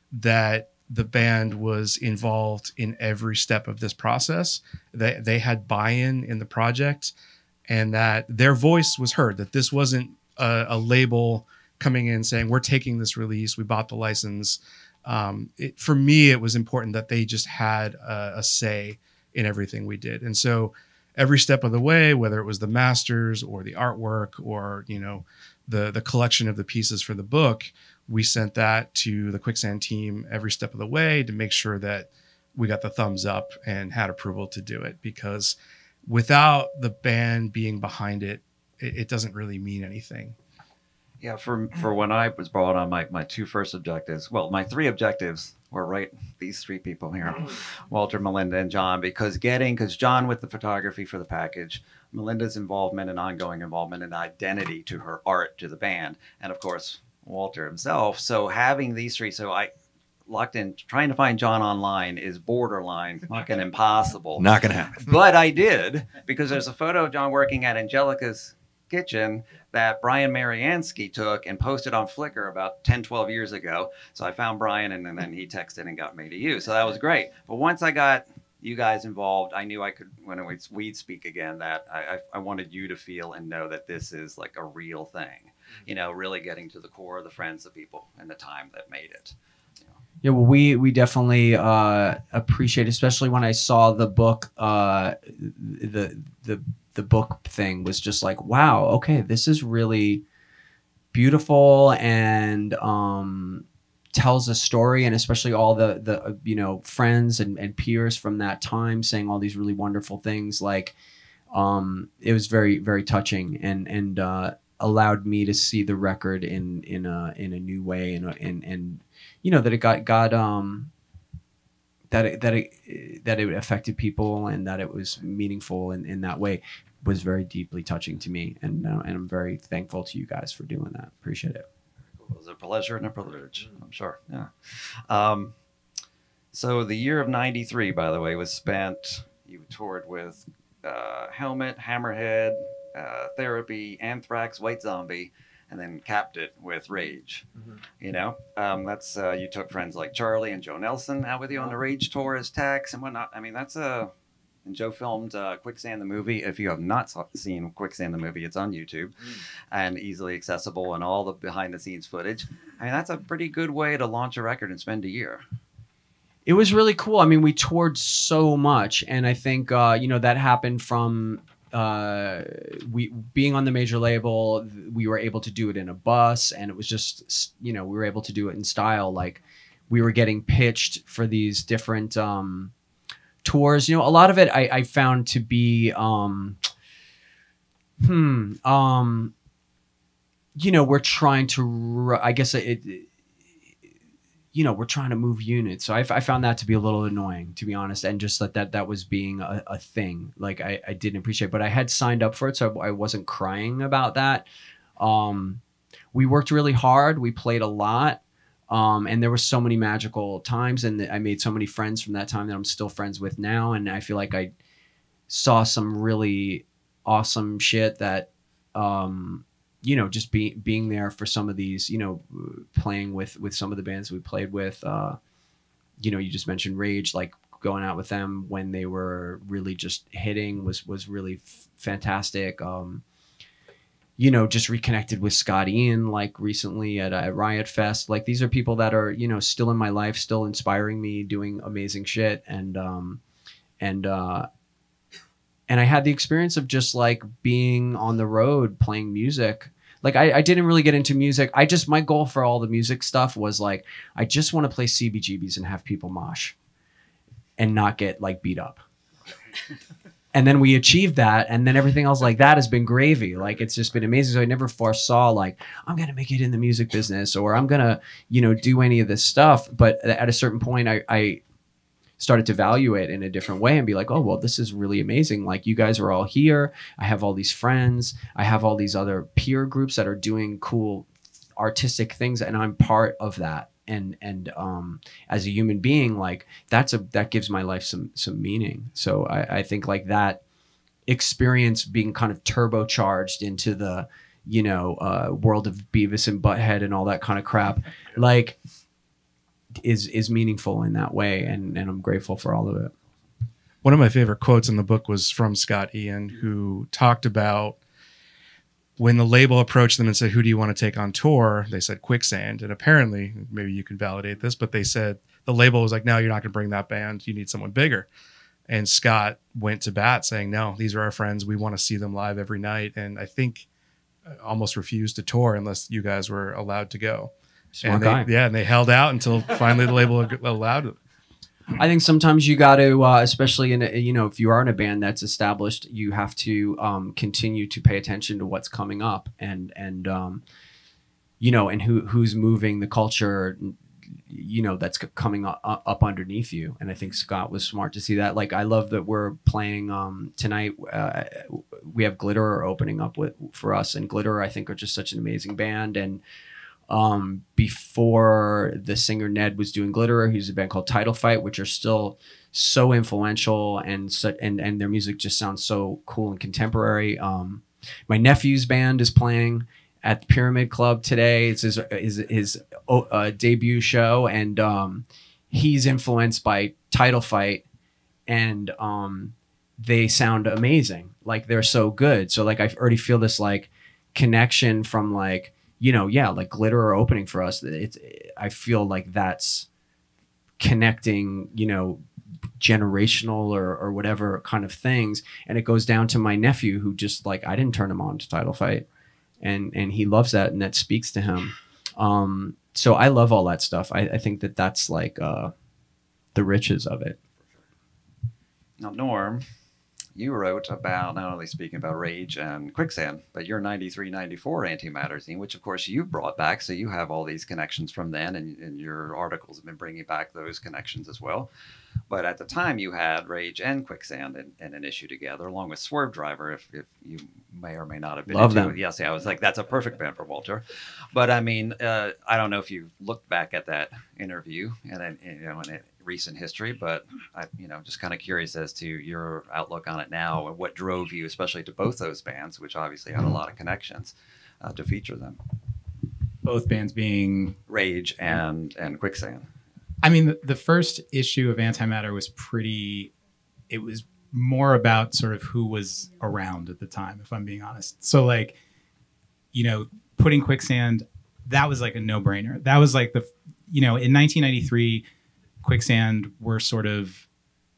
that the band was involved in every step of this process. They had buy-in in the project, and that their voice was heard, that this wasn't a label coming in saying, we're taking this release, we bought the license. For me, it was important that they just had a say in everything we did. And so every step of the way, whether it was the masters or the artwork or, you know, the collection of the pieces for the book, we sent that to the Quicksand team every step of the way to make sure that we got the thumbs up and had approval to do it. Because without the band being behind it, it doesn't really mean anything. Yeah, for when I was brought on my two first objectives, well, my three objectives were these three people here, Walter, Melinda, and John, because John with the photography for the package, Melinda's involvement and ongoing involvement and identity to her art, to the band, and of course, Walter himself. So having these three, so I locked in, trying to find John online is borderline fucking impossible. Not going to happen. But I did, because there's a photo of John working at Angelica's kitchen that Brian Mariansky took and posted on Flickr about 10, 12 years ago. So I found Brian, and then he texted and got me to you. So that was great. But once I got you guys involved, I knew I could, when we'd speak again, that I wanted you to feel and know that this is like a real thing. You know, really getting to the core of the friends, the people, and the time that made it. Yeah, well, we definitely appreciate, especially when I saw the book, the book thing was just like, wow, okay, this is really beautiful and tells a story, and especially all the you know, friends and peers from that time saying all these really wonderful things. Like, it was very, very touching and allowed me to see the record in a new way, and you know, that it got that it affected people and that it was meaningful in that way was very deeply touching to me, and I'm very thankful to you guys for doing that. Appreciate it. It was a pleasure and a privilege, I'm sure. Yeah. So the year of '93, by the way, was spent. You toured with Helmet, Hammerhead, Therapy, Anthrax, White Zombie, and then capped it with Rage. Mm-hmm. You know, that's you took friends like Charlie and Joe Nelson out with you on the Rage tour as techs and whatnot. I mean, that's and Joe filmed Quicksand the movie. If you have not seen Quicksand the movie, it's on YouTube and easily accessible, and all the behind the scenes footage. I mean, that's a pretty good way to launch a record and spend a year. It was really cool. I mean, we toured so much, and I think you know, that happened from we being on the major label. We were able to do it in a bus, and it was just, you know, we were able to do it in style. Like, we were getting pitched for these different tours. You know, a lot of it I found to be you know, we're trying to, I guess you know, we're trying to move units. So I found that to be a little annoying, to be honest. And just that was being a thing. Like, I didn't appreciate, but I had signed up for it, so I wasn't crying about that. We worked really hard. We played a lot. And there were so many magical times, and I made so many friends from that time that I'm still friends with now. And I feel like I saw some really awesome shit that, you know, just being there for some of these, you know, playing with some of the bands we played with, you know, you just mentioned Rage, like going out with them when they were really just hitting was really fantastic. You know, just reconnected with Scott Ian, like recently at Riot Fest. Like, these are people that are, you know, still in my life, still inspiring me, doing amazing shit. And I had the experience of just like being on the road playing music. Like, I didn't really get into music. My goal for all the music stuff was like, I just want to play CBGBs and have people mosh and not get like beat up. And then we achieved that, and then everything else like that has been gravy. Like, it's just been amazing. So I never foresaw like, I'm gonna make it in the music business, or I'm gonna, you know, do any of this stuff. But at a certain point, I started to value it in a different way and be like, oh, well, this is really amazing. Like, you guys are all here. I have all these friends. I have all these other peer groups that are doing cool artistic things, and I'm part of that. And as a human being, like, that gives my life some meaning. So I think like that experience being kind of turbocharged into the, you know, world of Beavis and Butthead and all that kind of crap, like, is meaningful in that way, and I'm grateful for all of it. One of my favorite quotes in the book was from Scott Ian, who talked about when the label approached them and said, "Who do you want to take on tour?" They said Quicksand. And apparently, maybe you can validate this, but they said the label was like, "No, you're not going to bring that band. You need someone bigger." And Scott went to bat saying, "No, these are our friends. We want to see them live every night." And I think almost refused to tour unless you guys were allowed to go. Smart guy. And they held out until finally the label allowed it. I think sometimes you got to, especially in if you are in a band that's established, you have to continue to pay attention to what's coming up and who's moving the culture, that's coming up underneath you. And I think Scott was smart to see that. Like, I love that we're playing tonight. We have Glitter opening up for us, and Glitter I think are just such an amazing band. And before the singer Ned was doing Glitterer, he was a band called Title Fight, which are still so influential, and their music just sounds so cool and contemporary. My nephew's band is playing at the Pyramid Club today. It's his debut show, and he's influenced by Title Fight, and they sound amazing. Like, they're so good. So like I already feel this like connection from like, like Glitter opening for us. I feel like that's connecting, generational or whatever kind of things. And it goes down to my nephew, who just like, I didn't turn him on to Title Fight, and he loves that, and that speaks to him. So I love all that stuff. I think that's like the riches of it. Now, Norm, you wrote about not only speaking about Rage and Quicksand, but your 93, 94 Antimatter zine, which of course you brought back. So you have all these connections from then, and your articles have been bringing back those connections as well. But at the time you had Rage and Quicksand in an issue together, along with Swerve Driver, if you may or may not have been Love into them. it. Yes, I was like, that's a perfect band for Walter. But I mean, I don't know if you looked back at that interview and in recent history, but I, just kind of curious as to your outlook on it now, and what drove you, especially to both those bands, which obviously had a lot of connections, to feature them. Both bands being Rage and Quicksand. I mean, the first issue of Antimatter was it was more about sort of who was around at the time, if I'm being honest. So like, putting Quicksand, that was like a no-brainer. That was like in 1993, Quicksand were sort of,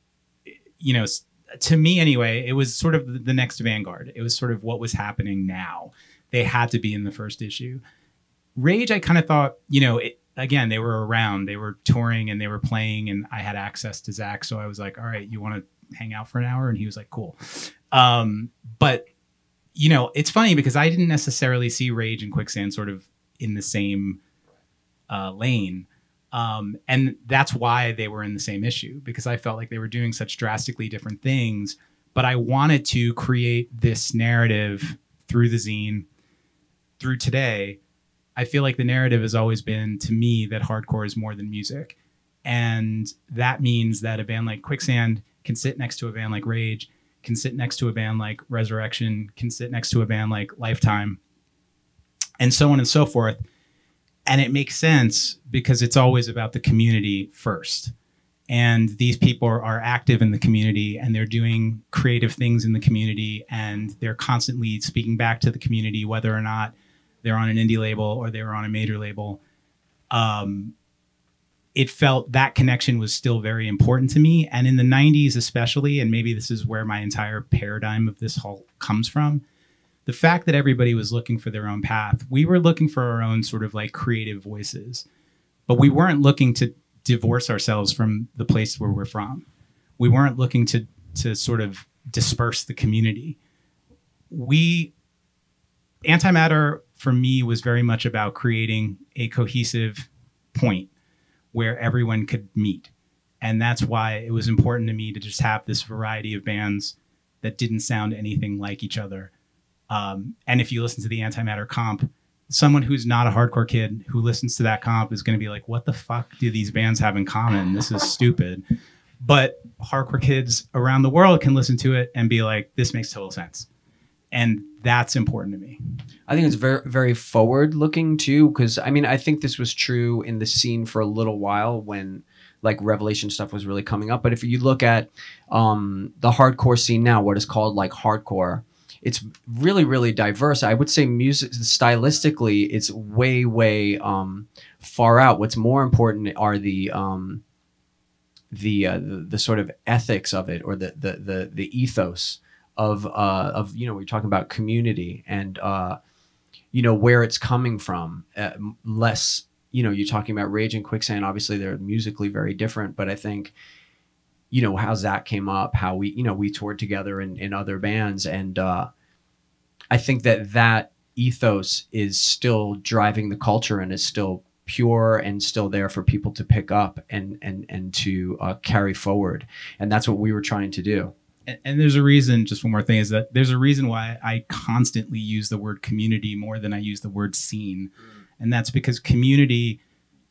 to me anyway, it was sort of the next Vanguard. It was sort of what was happening now. They had to be in the first issue. Rage, I kind of thought, again, they were around, they were touring and they were playing, and I had access to Zach. So I was like, all right, you want to hang out for an hour? And he was like, cool. But, it's funny because I didn't necessarily see Rage and Quicksand sort of in the same lane. And that's why they were in the same issue, because I felt like they were doing such drastically different things. But I wanted to create this narrative through the zine, through today. I feel like the narrative has always been, to me, that hardcore is more than music. And that means that a band like Quicksand can sit next to a band like Rage, can sit next to a band like Resurrection, can sit next to a band like Lifetime, and so on and so forth. And it makes sense because it's always about the community first. And these people are active in the community, and they're doing creative things in the community, and they're constantly speaking back to the community, whether or not they're on an indie label or they were on a major label. It felt that connection was still very important to me. And in the 90s especially, and maybe this is where my entire paradigm of this whole comes from, the fact that everybody was looking for their own path, we were looking for our own sort of like creative voices, but we weren't looking to divorce ourselves from the place where we're from. We weren't looking to sort of disperse the community. Antimatter for me was very much about creating a cohesive point where everyone could meet. And that's why it was important to me to just have this variety of bands that didn't sound anything like each other. And if you listen to the Antimatter comp, someone who's not a hardcore kid who listens to that comp is going to be like, what the fuck do these bands have in common? This is stupid. But hardcore kids around the world can listen to it and be like, this makes total sense. And that's important to me. I think it's very, very forward looking too, because I mean, I think this was true in the scene for a little while when like Revelation stuff was really coming up. But if you look at the hardcore scene now, what is called like hardcore, it's really, really diverse. I would say music stylistically, it's way, way far out. What's more important are the sort of ethics of it, or the ethos of we're talking about community and where it's coming from. Less, you're talking about Rage and Quicksand. Obviously, they're musically very different, but I think how Zach came up, how we toured together in other bands, and I think that ethos is still driving the culture and is still pure and still there for people to pick up and to carry forward, and that's what we were trying to do. And there's a reason, just one more thing, is that there's a reason why I constantly use the word community more than I use the word scene. And that's because community,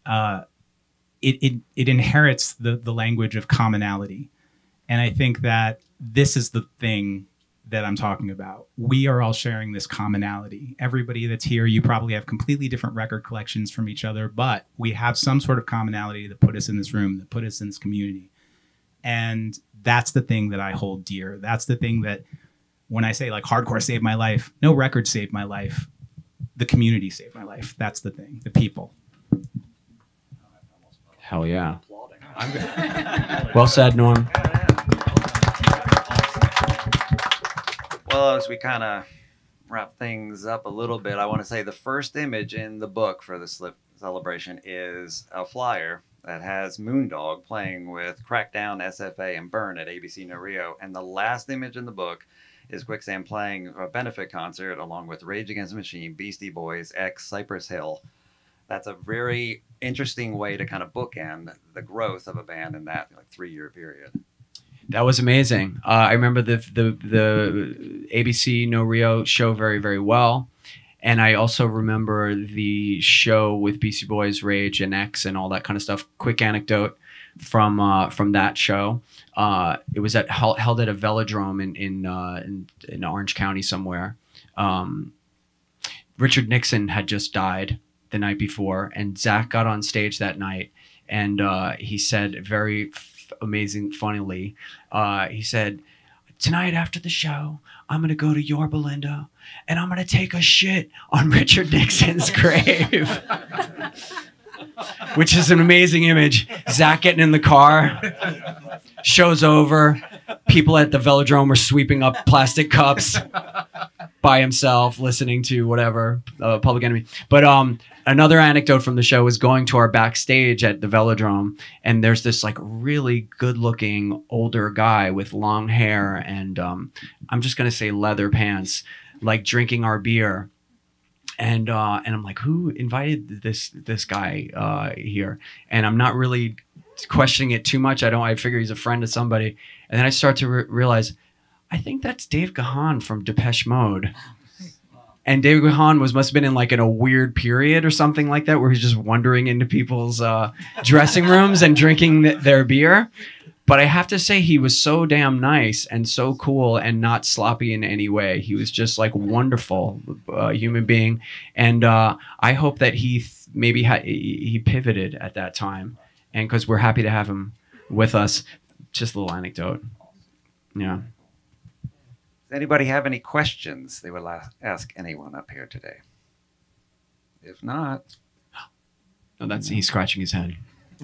it inherits the language of commonality. And I think that this is the thing that I'm talking about. We are all sharing this commonality. Everybody that's here, you probably have completely different record collections from each other, but we have some sort of commonality that put us in this room, that put us in this community. And that's the thing that I hold dear. That's the thing that when I say like hardcore saved my life, no record saved my life. The community saved my life. That's the thing, the people. Hell yeah. Well said, Norm. Well, as we kind of wrap things up a little bit, I want to say the first image in the book for the Slip celebration is a flyer that has Moondog playing with Crackdown, SFA, and Burn at ABC No Rio. And the last image in the book is Quicksand playing a benefit concert along with Rage Against the Machine, Beastie Boys, X, Cypress Hill. That's a very interesting way to kind of bookend the growth of a band in that 3-year period. That was amazing. I remember the ABC No Rio show very, very well. And I also remember the show with Beastie Boys, Rage, and X, and all that kind of stuff. Quick anecdote from that show. It was held at a velodrome in Orange County somewhere. Richard Nixon had just died the night before, and Zach got on stage that night, and he said very amazing, funnily, he said, "Tonight after the show, I'm going to go to your Belinda and I'm going to take a shit on Richard Nixon's grave." Which is an amazing image. Zach getting in the car, show's over. People at the velodrome are sweeping up plastic cups by himself, listening to whatever, Public Enemy. But another anecdote from the show is going to our backstage at the velodrome, and there's this like really good-looking older guy with long hair and I'm just gonna say leather pants, like drinking our beer. And I'm like, who invited this guy here? And I'm not really questioning it too much. I figure he's a friend of somebody. And then I start to realize, I think that's Dave Gahan from Depeche Mode. And Dave Gahan must have been in a weird period or something like that, where he's just wandering into people's dressing rooms and drinking their beer. But I have to say, he was so damn nice and so cool and not sloppy in any way. He was just like wonderful human being. And I hope that he he pivoted at that time. And because we're happy to have him with us. Just a little anecdote. Yeah. Does anybody have any questions they would ask anyone up here today? If not. No, he's scratching his head.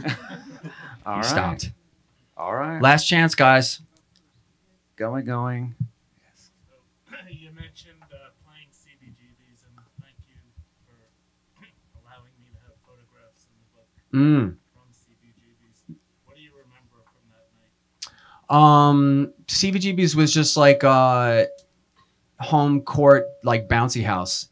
All he right. Stopped. All right. Last chance, guys. Going. Yes. You mentioned playing CBGBs, and thank you for allowing me to have photographs in the book from CBGBs. What do you remember from that night? CBGBs was just like home court, like bouncy house.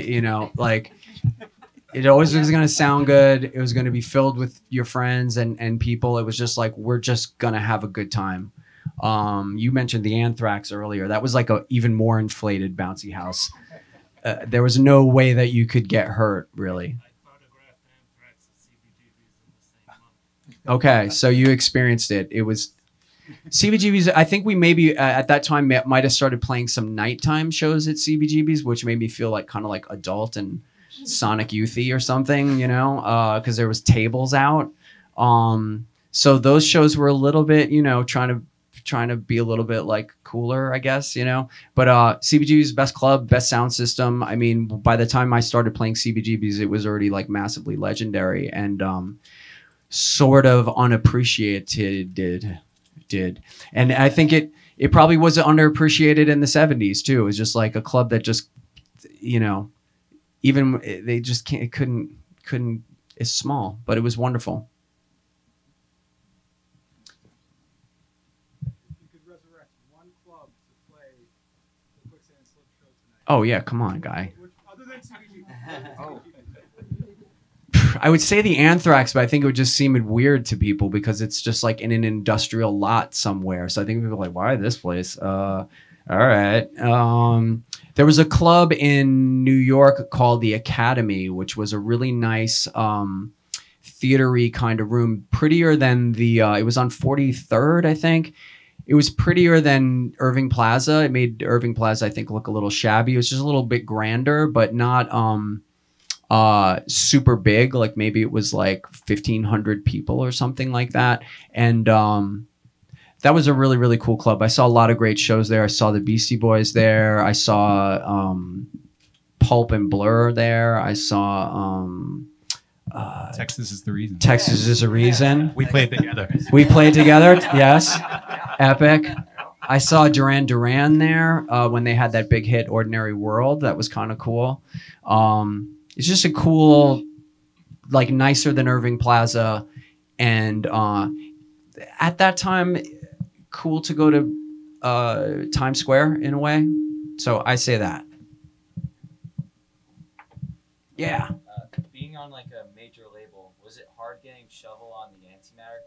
It always was going to sound good. It was going to be filled with your friends and people. It was just like, we're just going to have a good time. You mentioned the Anthrax earlier. That was like a even more inflated bouncy house. There was no way that you could get hurt, really. I photographed Anthrax at CBGBs in the same month. Okay, so you experienced it. It was CBGB's, I think we maybe at that time might have started playing some nighttime shows at CBGB's, which made me feel like kind of like adult and Sonic Youthy or something, you know, because there was tables out. So those shows were a little bit, you know, trying to be a little bit like cooler, I guess, you know. But CBGB's best club, best sound system. I mean, by the time I started playing CBGB's, it was already like massively legendary and sort of unappreciated. Did. And I think it probably was underappreciated in the 70s too. It was just like a club that just, you know, even they just couldn't. It's small, but it was wonderful. Oh yeah, come on, guy. Other than CBG. I would say the Anthrax, but I think it would just seem weird to people because it's just like in an industrial lot somewhere. So I think people are like, why this place? All right. There was a club in New York called the Academy, which was a really nice theater-y kind of room. Prettier than the, it was on 43rd, I think. It was prettier than Irving Plaza. It made Irving Plaza, I think, look a little shabby. It was just a little bit grander, but not super big. Like maybe it was like 1,500 people or something like that. And that was a really, really cool club. I saw a lot of great shows there. I saw the Beastie Boys there. I saw Pulp and Blur there. I saw... Texas is the reason. Texas is a reason. We played together. We played together, yes. Epic. I saw Duran Duran there when they had that big hit, Ordinary World. That was kind of cool. It's just a cool, like nicer than Irving Plaza. And at that time, cool to go to Times Square in a way. So I say that. Yeah. Being on like a major label, was it hard getting Shovel on the Antimatter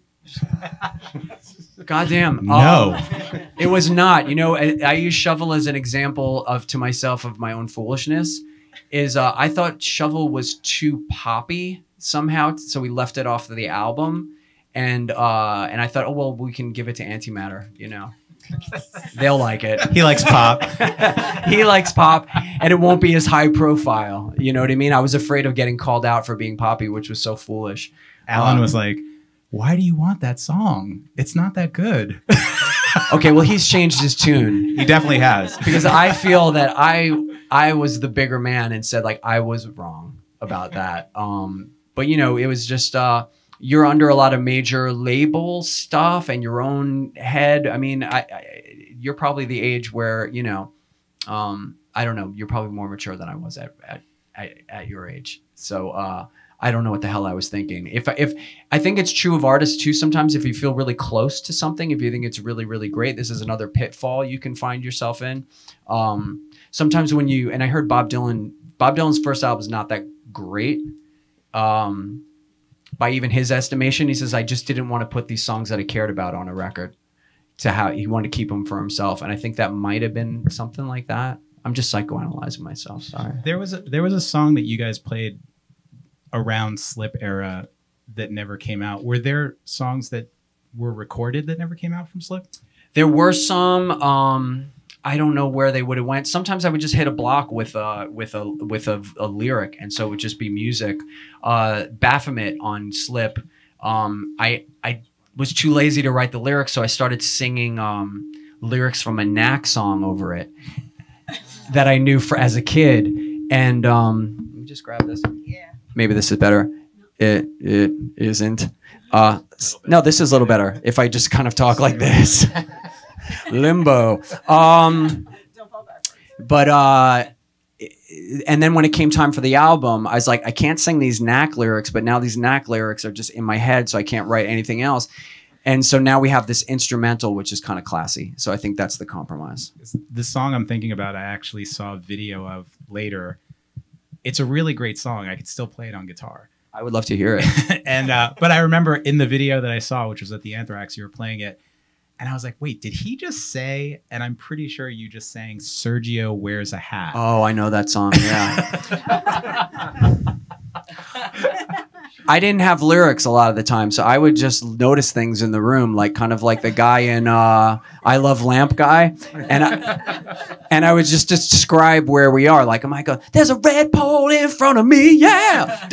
comp? Goddamn. No. It was not. You know, I use Shovel as an example to myself of my own foolishness. I thought Shovel was too poppy somehow, so we left it off of the album. And I thought, oh, well, we can give it to Antimatter, you know. They'll like it. He likes pop. He likes pop, and it won't be as high profile. You know what I mean? I was afraid of getting called out for being poppy, which was so foolish. Alan was like, why do you want that song? It's not that good. Okay, well, he's changed his tune. He definitely has. Because I feel that I was the bigger man and said, like, I was wrong about that. But, you know, it was just... you're under a lot of major label stuff and your own head. I mean, you're probably the age where, you know, I don't know, you're probably more mature than I was at your age. So I don't know what the hell I was thinking. If I think it's true of artists too, sometimes if you feel really close to something, if you think it's really, really great, this is another pitfall you can find yourself in. Sometimes when and I heard Bob Dylan's first album is not that great. By even his estimation, he says, I just didn't want to put these songs that I cared about on a record. He wanted to keep them for himself. And I think that might have been something like that. I'm just psychoanalyzing myself. Sorry. There was a song that you guys played around Slip era that never came out. Were there songs that were recorded that never came out from Slip? There were some. I don't know where they would have went. Sometimes I would just hit a block with a lyric, and so it would just be music. Baphomet on Slip. I was too lazy to write the lyrics, so I started singing lyrics from a Knack song over it that I knew as a kid. And let me just grab this. Yeah. Maybe this is better. It isn't. No, this is a little better if I just kind of talk like this. Limbo. Don't fall backwards. But and then when it came time for the album, I was like, I can't sing these Knack lyrics, but now these Knack lyrics are just in my head, so I can't write anything else. And so now we have this instrumental, which is kind of classy. So I think that's the compromise. The song I'm thinking about, I actually saw a video of later. It's a really great song. I could still play it on guitar. I would love to hear it. And but I remember in the video that I saw, which was at the Anthrax, you were playing it. And I was like, wait, did he just say, and I'm pretty sure you just sang Sergio Wears a Hat. Oh, I know that song, yeah. I didn't have lyrics a lot of the time, so I would just notice things in the room, like kind of like the guy in I Love Lamp guy, and I would just describe where we are. Like I might go, "There's a red pole in front of me, yeah,"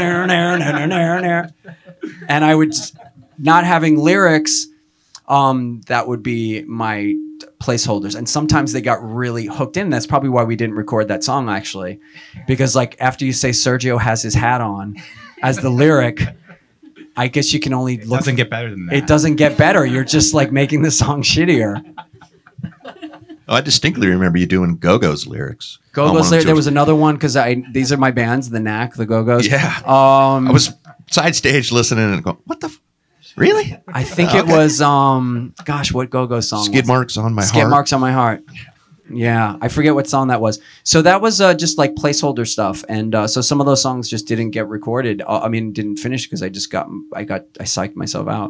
and I would not having lyrics. That would be my placeholders, and sometimes they got really hooked in. That's probably why we didn't record that song actually, because like after you say Sergio has his hat on as the lyric, I guess you can only look. It doesn't get better than that. It doesn't get better. You're just like making the song shittier. Oh, I distinctly remember you doing Go-Go's lyrics. Go-Go's lyrics. There was another one because these are my bands, the Knack, the Go-Go's. Yeah. I was side stage listening and going, "What the? Really?" I think it was gosh, what Go-Go song? Skid Marks on My Heart. Skid Marks on My Heart. Yeah, I forget what song that was. So that was just like placeholder stuff, and so some of those songs just didn't get recorded. I mean, didn't finish because I psyched myself out.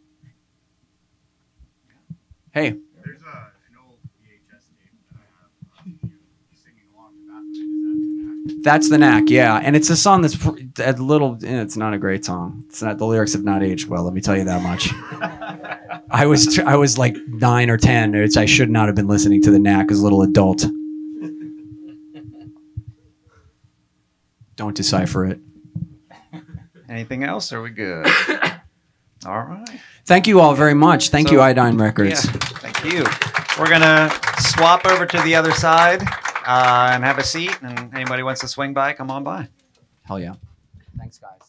Hey. There's an old VHS tape that I have you singing along to that. That's the Knack, yeah, and it's a song that's a little. It's not a great song. It's not. The lyrics have not aged well. Let me tell you that much. I was like 9 or 10. I should not have been listening to the Knack as a little adult. Don't decipher it. Anything else? Are we good? All right. Thank you all very much. Thank you, Iodine Records. Yeah, thank you. We're gonna swap over to the other side and have a seat. And anybody wants to swing by, come on by. Hell yeah. Thanks, guys.